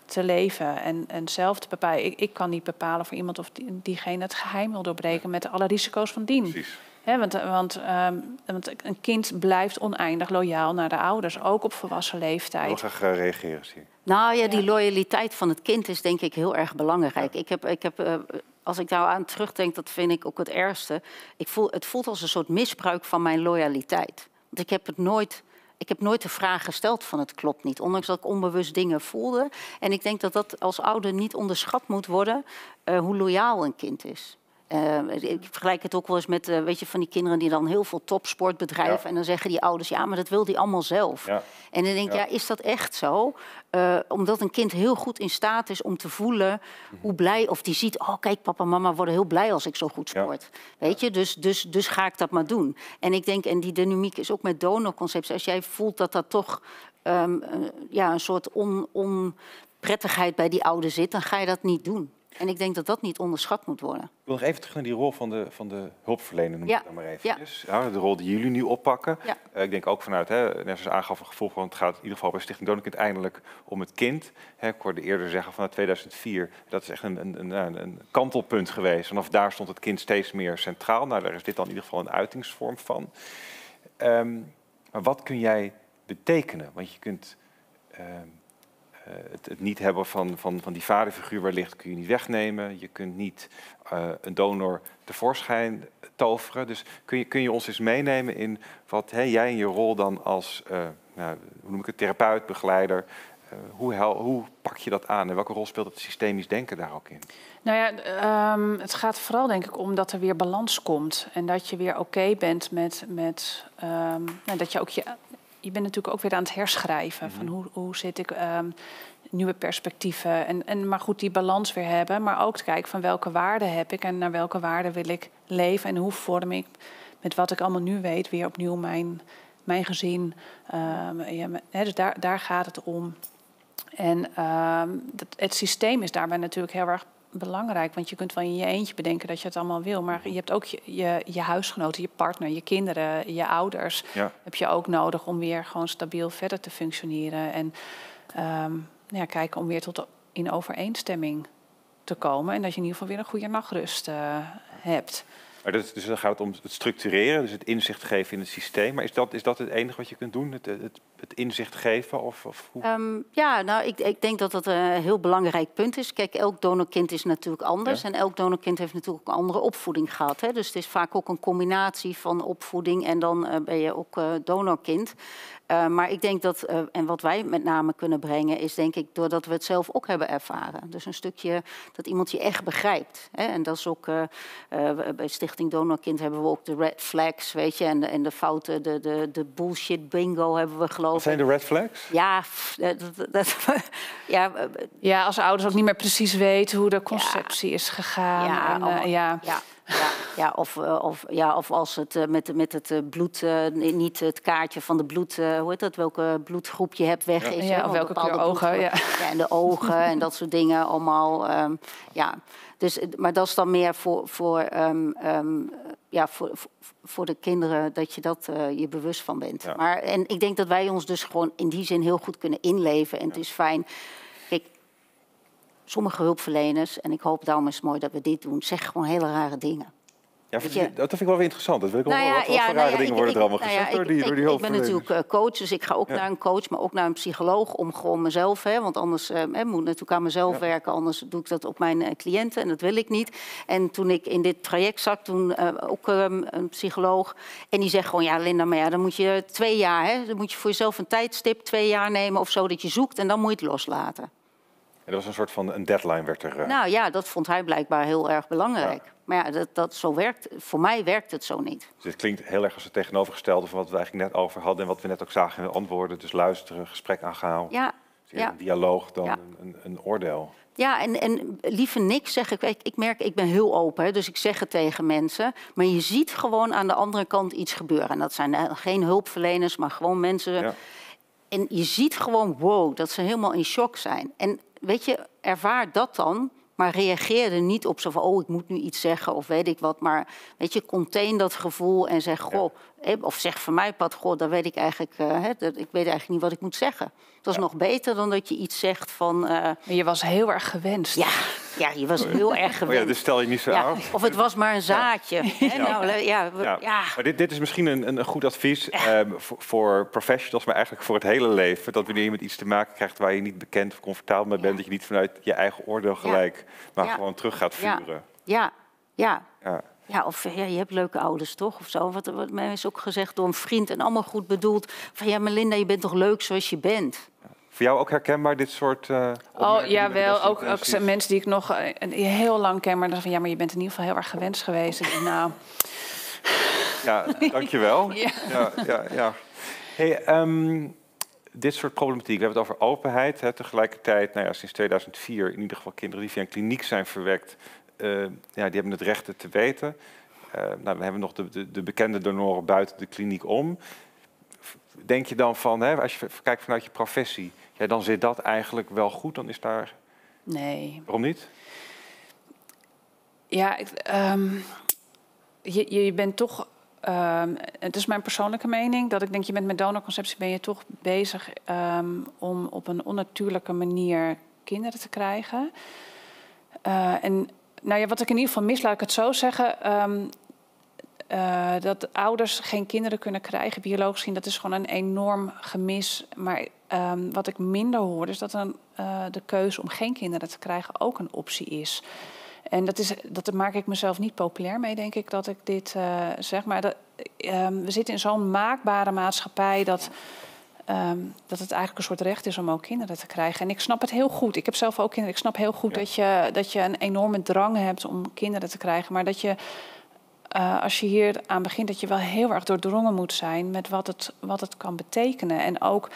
te leven en zelf te bepalen. Ik kan niet bepalen voor iemand of diegene het geheim wil doorbreken met alle risico's van dien. Precies. Want een kind blijft oneindig loyaal naar de ouders, ook op volwassen leeftijd. Ik wil graag reageren, zie ik. Nou ja, die loyaliteit van het kind is denk ik heel erg belangrijk. Ja. Als ik daar aan terugdenk, dat vind ik ook het ergste. Het voelt als een soort misbruik van mijn loyaliteit. Want ik heb nooit de vraag gesteld van het klopt niet. Ondanks dat ik onbewust dingen voelde. En ik denk dat dat als ouder niet onderschat moet worden hoe loyaal een kind is. Ik vergelijk het ook wel eens met van die kinderen die dan heel veel topsport bedrijven. Ja. En dan zeggen die ouders, ja, maar dat wil die allemaal zelf. Ja. En dan denk ik, ja, is dat echt zo? Omdat een kind heel goed in staat is om te voelen hoe blij... of die ziet, oh kijk, papa en mama worden heel blij als ik zo goed sport. Ja. Weet je, dus ga ik dat maar doen. En ik denk, en die dynamiek is ook met donorconceptie. Als jij voelt dat dat toch een soort onprettigheid bij die ouder zit... dan ga je dat niet doen. En ik denk dat dat niet onderschat moet worden. Ik wil nog even terug naar die rol van de hulpverlener, noem ik dan maar even. Ja, de rol die jullie nu oppakken. Ja. Ik denk ook vanuit, net zoals aangaf, een gevoel van... het gaat in ieder geval bij Stichting Donorkind eindelijk om het kind. Ik hoorde eerder zeggen vanuit 2004... dat is echt een kantelpunt geweest. Vanaf daar stond het kind steeds meer centraal. Nou, daar is dit dan in ieder geval een uitingsvorm van. Maar wat kun jij betekenen? Want je kunt... Het niet hebben van die vaderfiguur wellicht kun je niet wegnemen. Je kunt niet een donor tevoorschijn toveren. Dus kun je ons eens meenemen in wat jij in je rol dan als hoe noem ik het, therapeut, begeleider... Hoe pak je dat aan en welke rol speelt het systemisch denken daar ook in? Nou ja, het gaat vooral denk ik om dat er weer balans komt. En dat je weer oké bent met dat je ook je bent natuurlijk ook weer aan het herschrijven. Van hoe zit ik, nieuwe perspectieven. Maar goed, die balans weer hebben. Maar ook te kijken van welke waarden heb ik en naar welke waarden wil ik leven. En hoe vorm ik met wat ik allemaal nu weet weer opnieuw mijn gezin. Dus daar gaat het om. En het systeem is daarbij natuurlijk heel erg belangrijk. Want je kunt wel in je eentje bedenken dat je het allemaal wil. Maar je hebt ook je huisgenoten, je partner, je kinderen, je ouders. Ja. Heb je ook nodig om weer gewoon stabiel verder te functioneren. En kijken om weer in overeenstemming te komen. En dat je in ieder geval weer een goede nachtrust hebt. Maar dus dan gaat het om het structureren, dus het inzicht geven in het systeem. Maar is dat het enige wat je kunt doen, het inzicht geven? Of hoe? Ik denk dat dat een heel belangrijk punt is. Kijk, elk donorkind is natuurlijk anders. Ja. En elk donorkind heeft natuurlijk een andere opvoeding gehad. Hè? Dus het is vaak ook een combinatie van opvoeding en dan ben je ook donorkind. Maar ik denk dat, en wat wij met name kunnen brengen, is denk ik doordat we het zelf ook hebben ervaren. Dus een stukje dat iemand je echt begrijpt. Hè? En dat is ook, bij Stichting Donorkind hebben we ook de red flags, weet je. En de fouten, de bullshit bingo hebben we geloof ik. Wat zijn de red flags? Ja, als ouders ook niet meer precies weten hoe de conceptie is gegaan. Of als het met het bloed, niet het kaartje van de bloed, hoe heet dat, welke bloedgroep je hebt weg is. Ja, of welke kleur ogen. Ja, en de ogen en dat soort dingen allemaal. Dus, maar dat is dan meer voor de kinderen dat je je bewust van bent. Ja. En ik denk dat wij ons dus gewoon in die zin heel goed kunnen inleven. En het is fijn. Kijk, sommige hulpverleners, en ik hoop daarom is het mooi dat we dit doen, zeggen gewoon hele rare dingen. Ja, dat vind ik wel weer interessant. Dat wil ik wat rare dingen worden er allemaal gezegd door die hulpverleners. Ik ben natuurlijk coach, dus ik ga ook naar een coach, maar ook naar een psycholoog om gewoon mezelf, want anders moet natuurlijk aan mezelf werken, anders doe ik dat op mijn cliënten en dat wil ik niet. En toen ik in dit traject zat, toen ook een psycholoog en die zegt gewoon, ja Linda, maar dan moet je 2 jaar, dan moet je voor jezelf een tijdstip 2 jaar nemen of zo dat je zoekt en dan moet je het loslaten. En dat was een soort van een deadline werd er... Nou ja, dat vond hij blijkbaar heel erg belangrijk. Ja. Maar ja, dat zo werkt. Voor mij werkt het zo niet. Dus het klinkt heel erg als het tegenovergestelde van wat we eigenlijk net over hadden en wat we net ook zagen in de antwoorden. Dus luisteren, gesprek aangaan. Ja. Een dialoog dan een oordeel. Ja, en liever niks zeg ik. Ik merk, ik ben heel open, dus ik zeg het tegen mensen. Maar je ziet gewoon aan de andere kant iets gebeuren. En dat zijn geen hulpverleners, maar gewoon mensen. Ja. En je ziet gewoon, wow, dat ze helemaal in shock zijn. En weet je, ervaar dat dan Maar reageerde niet op zo van, oh, ik moet nu iets zeggen of weet ik wat. Maar weet je, contain dat gevoel en zeg, goh, of zeg van mij, Pat, goh, dan weet ik eigenlijk, ik weet eigenlijk niet wat ik moet zeggen. Dat is nog beter dan dat je iets zegt van... Maar je was heel erg gewenst. Ja, je was heel erg gewend. Oh ja, dus stel je niet zo aan. Of het was maar een zaadje. Hè? Maar dit is misschien een goed advies voor professionals, maar eigenlijk voor het hele leven. Dat wanneer je met iets te maken krijgt waar je niet bekend of comfortabel mee bent, dat je niet vanuit je eigen oordeel gelijk, maar gewoon terug gaat vuren. Ja, of je hebt leuke ouders, toch? Of zo. Wat mij is ook gezegd door een vriend en allemaal goed bedoeld. Van ja, Melinda, je bent toch leuk zoals je bent? Voor jou ook herkenbaar, dit soort ja, wel. Ook mensen die ik nog heel lang ken. Maar dan van, ja, maar je bent in ieder geval heel erg gewenst geweest. Nou. Ja, dankjewel. Ja. Hey, dit soort problematiek, we hebben het over openheid. Hè, tegelijkertijd, sinds 2004 in ieder geval kinderen die via een kliniek zijn verwekt, die hebben het recht te weten. Dan hebben we nog de bekende donoren buiten de kliniek om. Denk je dan van, als je kijkt vanuit je professie, dan zit dat eigenlijk wel goed, dan is daar... Nee. Waarom niet? Ja, je bent toch... het is mijn persoonlijke mening dat ik denk, je bent met donorconceptie ben je toch bezig om op een onnatuurlijke manier kinderen te krijgen. En wat ik in ieder geval mis, laat ik het zo zeggen... dat ouders geen kinderen kunnen krijgen, biologisch gezien, dat is gewoon een enorm gemis. Maar wat ik minder hoor, is dat de keuze om geen kinderen te krijgen ook een optie is. En dat maak ik mezelf niet populair mee, denk ik, dat ik dit zeg. Maar we zitten in zo'n maakbare maatschappij dat het eigenlijk een soort recht is om ook kinderen te krijgen. En ik snap het heel goed. Ik heb zelf ook kinderen. Ik snap heel goed dat je een enorme drang hebt om kinderen te krijgen. Maar dat je... als je hier aan begint, dat je wel heel erg doordrongen moet zijn met wat het kan betekenen. En ook,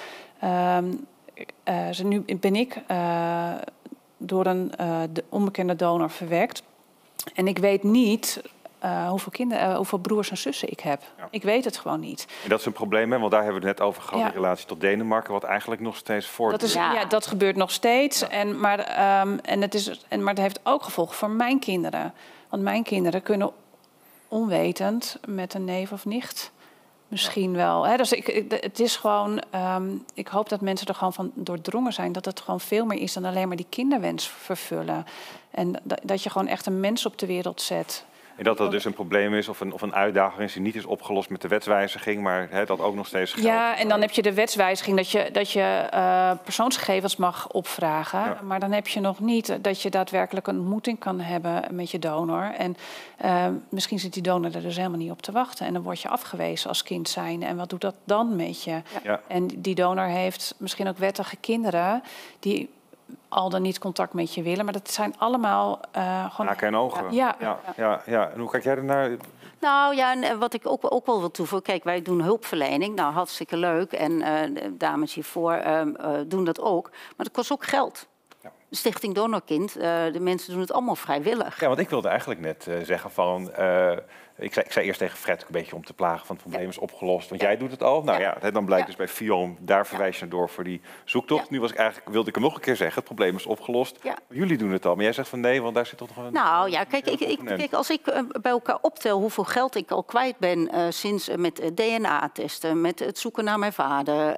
nu ben ik door een onbekende donor verwekt. En ik weet niet hoeveel broers en zussen ik heb. Ja. Ik weet het gewoon niet. En dat is een probleem, hè? Want daar hebben we het net over gehad in relatie tot Denemarken, wat eigenlijk nog steeds voortduurt. Dat gebeurt nog steeds. Ja. Maar het heeft ook gevolgen voor mijn kinderen. Want mijn kinderen kunnen onwetend met een neef of nicht misschien wel. Hè? Dus het is gewoon... ik hoop dat mensen er gewoon van doordrongen zijn... dat het gewoon veel meer is dan alleen maar die kinderwens vervullen. En dat je gewoon echt een mens op de wereld zet... En dat dus een probleem is of een uitdaging is die niet is opgelost met de wetswijziging, maar dat ook nog steeds geldt. Ja, en dan heb je de wetswijziging dat je persoonsgegevens mag opvragen. Ja. Maar dan heb je nog niet dat je daadwerkelijk een ontmoeting kan hebben met je donor. En misschien zit die donor er dus helemaal niet op te wachten. En dan word je afgewezen als kind zijn. En wat doet dat dan met je? Ja. En die donor heeft misschien ook wettige kinderen die al dan niet contact met je willen. Maar dat zijn allemaal gewoon... Haken en ogen. Ja. En hoe kijk jij ernaar? Nou ja, en wat ik ook wel wil toevoegen. Kijk, wij doen hulpverlening. Nou, hartstikke leuk. En de dames hiervoor doen dat ook. Maar dat kost ook geld. Ja. Stichting Donorkind, de mensen doen het allemaal vrijwillig. Ja, want ik wilde eigenlijk net zeggen van... Ik zei eerst tegen Fred een beetje om te plagen van het probleem is opgelost. Want jij doet het al. Nou dan blijkt dus bij FIOM, daar verwijs je naar door voor die zoektocht. Nu wilde ik hem nog een keer zeggen, het probleem is opgelost. Ja. Jullie doen het al, maar jij zegt van nee, want daar zit toch nog een... Nou ja, kijk, als ik bij elkaar optel hoeveel geld ik al kwijt ben... sinds met DNA-testen, met het zoeken naar mijn vader...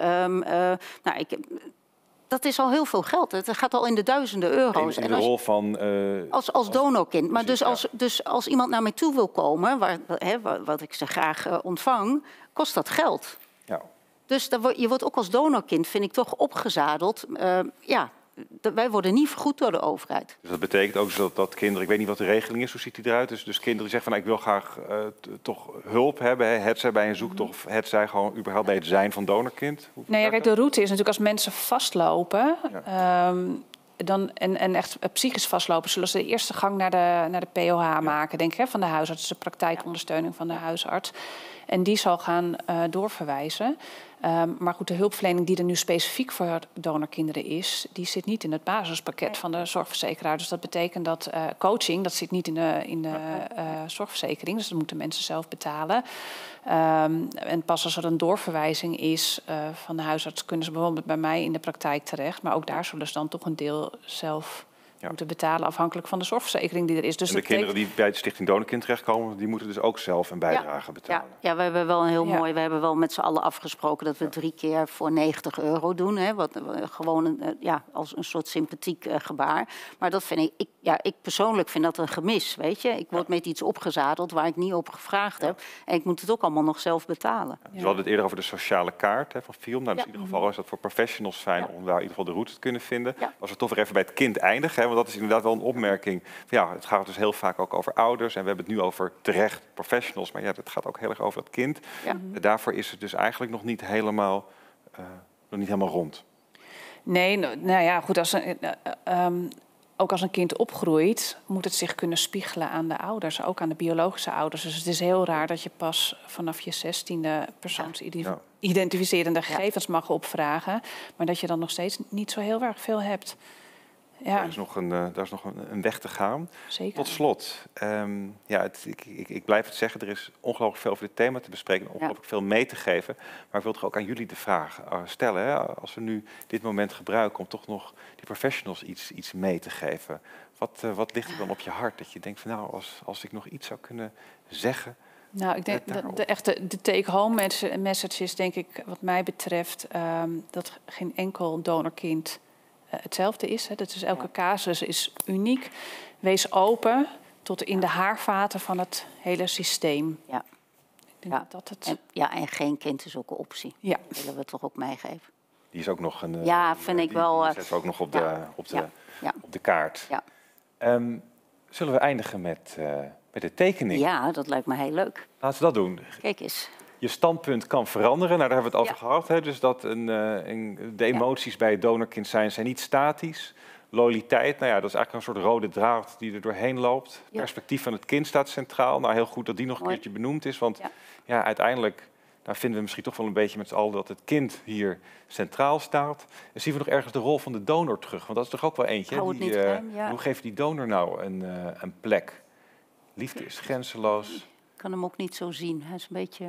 dat is al heel veel geld. Het gaat al in de duizenden euro's. In de rol van... Als donorkind. Maar dus als iemand naar mij toe wil komen... wat ik ze graag ontvang, kost dat geld. Ja. Dus je wordt ook als donorkind, vind ik, toch opgezadeld. Wij worden niet vergoed door de overheid. Dus dat betekent ook dat kinderen... Ik weet niet wat de regeling is, hoe ziet die eruit? Dus kinderen die zeggen van ik wil graag toch hulp hebben. Het zij bij een zoektocht of het zij gewoon überhaupt bij het zijn van donorkind. Kijk, de route is natuurlijk als mensen vastlopen... En echt psychisch vastlopen, zullen ze de eerste gang naar de POH maken, denk ik, van de huisarts. Dus de praktijkondersteuning van de huisarts. En die zal gaan doorverwijzen. Maar goed, de hulpverlening die er nu specifiek voor donorkinderen is... die zit niet in het basispakket van de zorgverzekeraar. Dus dat betekent dat coaching, dat zit niet in de zorgverzekering. Dus dat moeten mensen zelf betalen. En pas als er een doorverwijzing is van de huisarts... kunnen ze bijvoorbeeld bij mij in de praktijk terecht. Maar ook daar zullen ze dan toch een deel zelf moeten betalen afhankelijk van de zorgverzekering die er is. Dus en de kinderen die bij de Stichting Donorkind terechtkomen, die moeten dus ook zelf een bijdrage betalen. Ja, we hebben wel een heel mooi, we hebben wel met z'n allen afgesproken dat we 3 keer voor €90 doen. Hè, wat gewoon als een soort sympathiek gebaar. Maar dat vind ik persoonlijk vind dat een gemis, weet je. Ik word met iets opgezadeld waar ik niet op gevraagd heb. En ik moet het ook allemaal nog zelf betalen. Dus we hadden het eerder over de sociale kaart van FIOM. Nou, dus in ieder geval is dat voor professionals fijn om daar in ieder geval de route te kunnen vinden. Als we toch weer even bij het kind eindigen, hè, want dat is inderdaad wel een opmerking. Het gaat dus heel vaak ook over ouders en we hebben het nu over terecht professionals. Maar het gaat ook heel erg over het kind. Daarvoor is het dus eigenlijk nog niet helemaal rond. Nee, nou ja, goed. Ook als een kind opgroeit, moet het zich kunnen spiegelen aan de ouders, ook aan de biologische ouders. Dus het is heel raar dat je pas vanaf je 16e persoonsidentificerende gegevens mag opvragen, maar dat je dan nog steeds niet zo heel erg veel hebt. Ja. Daar is nog een weg te gaan. Zeker. Tot slot, ik blijf het zeggen, er is ongelooflijk veel over dit thema te bespreken, ongelooflijk veel mee te geven. Maar ik wil toch ook aan jullie de vraag stellen, hè? Als we nu dit moment gebruiken om toch nog die professionals iets mee te geven. Wat ligt er dan op je hart dat je denkt van nou, als ik nog iets zou kunnen zeggen? Nou, ik denk de take-home message is denk ik wat mij betreft dat geen enkel donorkind hetzelfde is. Hè. Dus elke casus is uniek. Wees open tot in de haarvaten van het hele systeem. Ja. Ik denk dat het... En geen kind is ook een optie. Ja. Dat willen we toch ook meegeven. Die is ook nog een... vind ik wel... Die zetten we ook nog op de kaart. Ja. Zullen we eindigen met de tekening? Ja, dat lijkt me heel leuk. Laten we dat doen. Kijk eens. Je standpunt kan veranderen, daar hebben we het over gehad. Hè? Dus dat de emoties bij het donorkind zijn niet statisch. Loyaliteit, dat is eigenlijk een soort rode draad die er doorheen loopt. Ja. Perspectief van het kind staat centraal. Nou, heel goed dat die nog een keertje benoemd is. Want uiteindelijk vinden we misschien toch wel een beetje met z'n allen dat het kind hier centraal staat. En zien we nog ergens de rol van de donor terug? Want dat is toch ook wel eentje. Hoe geeft die donor nou een plek? Liefde is grenzeloos. Ik kan hem ook niet zo zien. Hij is een beetje...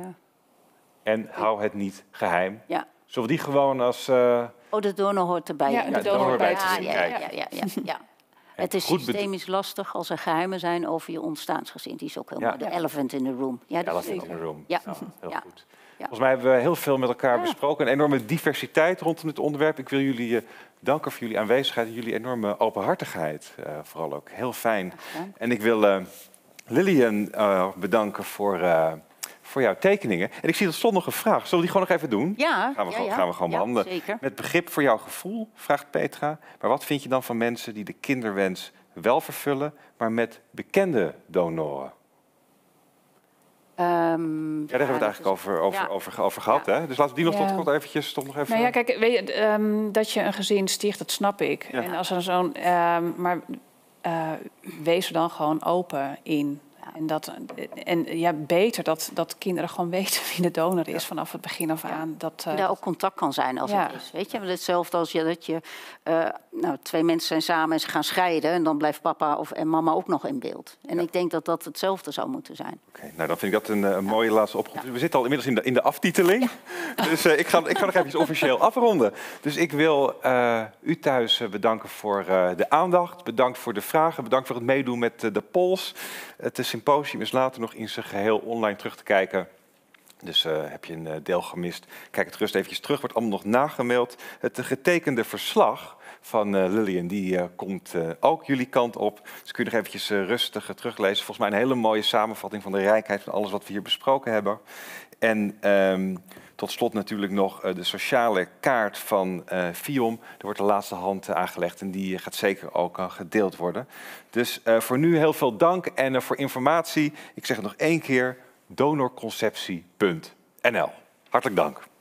En hou het niet geheim. Ja. Zullen we die gewoon als... de donor hoort erbij. Ja, de donor hoort bij te zien. Ja. Het is systemisch lastig als er geheimen zijn over je ontstaansgezin. Die is ook helemaal de elephant in the room. Ja, elephant in the room. Ja. Heel goed. Volgens mij hebben we heel veel met elkaar besproken. Een enorme diversiteit rondom het onderwerp. Ik wil jullie danken voor jullie aanwezigheid en jullie enorme openhartigheid. Vooral ook heel fijn. En ik wil Lilian bedanken voor jouw tekeningen. En ik zie tot slot nog een vraag. Zullen we die gewoon nog even doen? Ja. Gaan we gewoon behandelen. Zeker. Met begrip voor jouw gevoel, vraagt Petra. Maar wat vind je dan van mensen die de kinderwens wel vervullen, maar met bekende donoren? Daar hebben we het eigenlijk over gehad. Hè? Dus laten we die nog tot eventjes toch nog even... Nou ja, kijk, weet je, dat je een gezin sticht, dat snap ik. Ja. En als er zo'n... maar wees er dan gewoon open in. En beter dat kinderen gewoon weten wie de donor is vanaf het begin af aan. Dat daar ook contact kan zijn als het is. Weet je, hetzelfde als dat je 2 mensen zijn samen en ze gaan scheiden en dan blijft papa en mama ook nog in beeld. En ik denk dat dat hetzelfde zou moeten zijn. Oké, nou dan vind ik dat een mooie laatste oproep. We zitten al inmiddels in de aftiteling. Ja. Dus ik ga nog even officieel afronden. Dus ik wil u thuis bedanken voor de aandacht. Bedankt voor de vragen. Bedankt voor het meedoen met de polls. Het symposium is later nog in zijn geheel online terug te kijken. Dus heb je een deel gemist, kijk het rust eventjes terug. Wordt allemaal nog nagemaild. Het getekende verslag van Lilian, die komt ook jullie kant op. Dus kun je nog eventjes rustig teruglezen. Volgens mij een hele mooie samenvatting van de rijkheid van alles wat we hier besproken hebben. En tot slot natuurlijk nog de sociale kaart van FIOM. Er wordt de laatste hand aangelegd en die gaat zeker ook gedeeld worden. Dus voor nu heel veel dank en voor informatie, ik zeg het nog 1 keer, donorconceptie.nl. Hartelijk dank.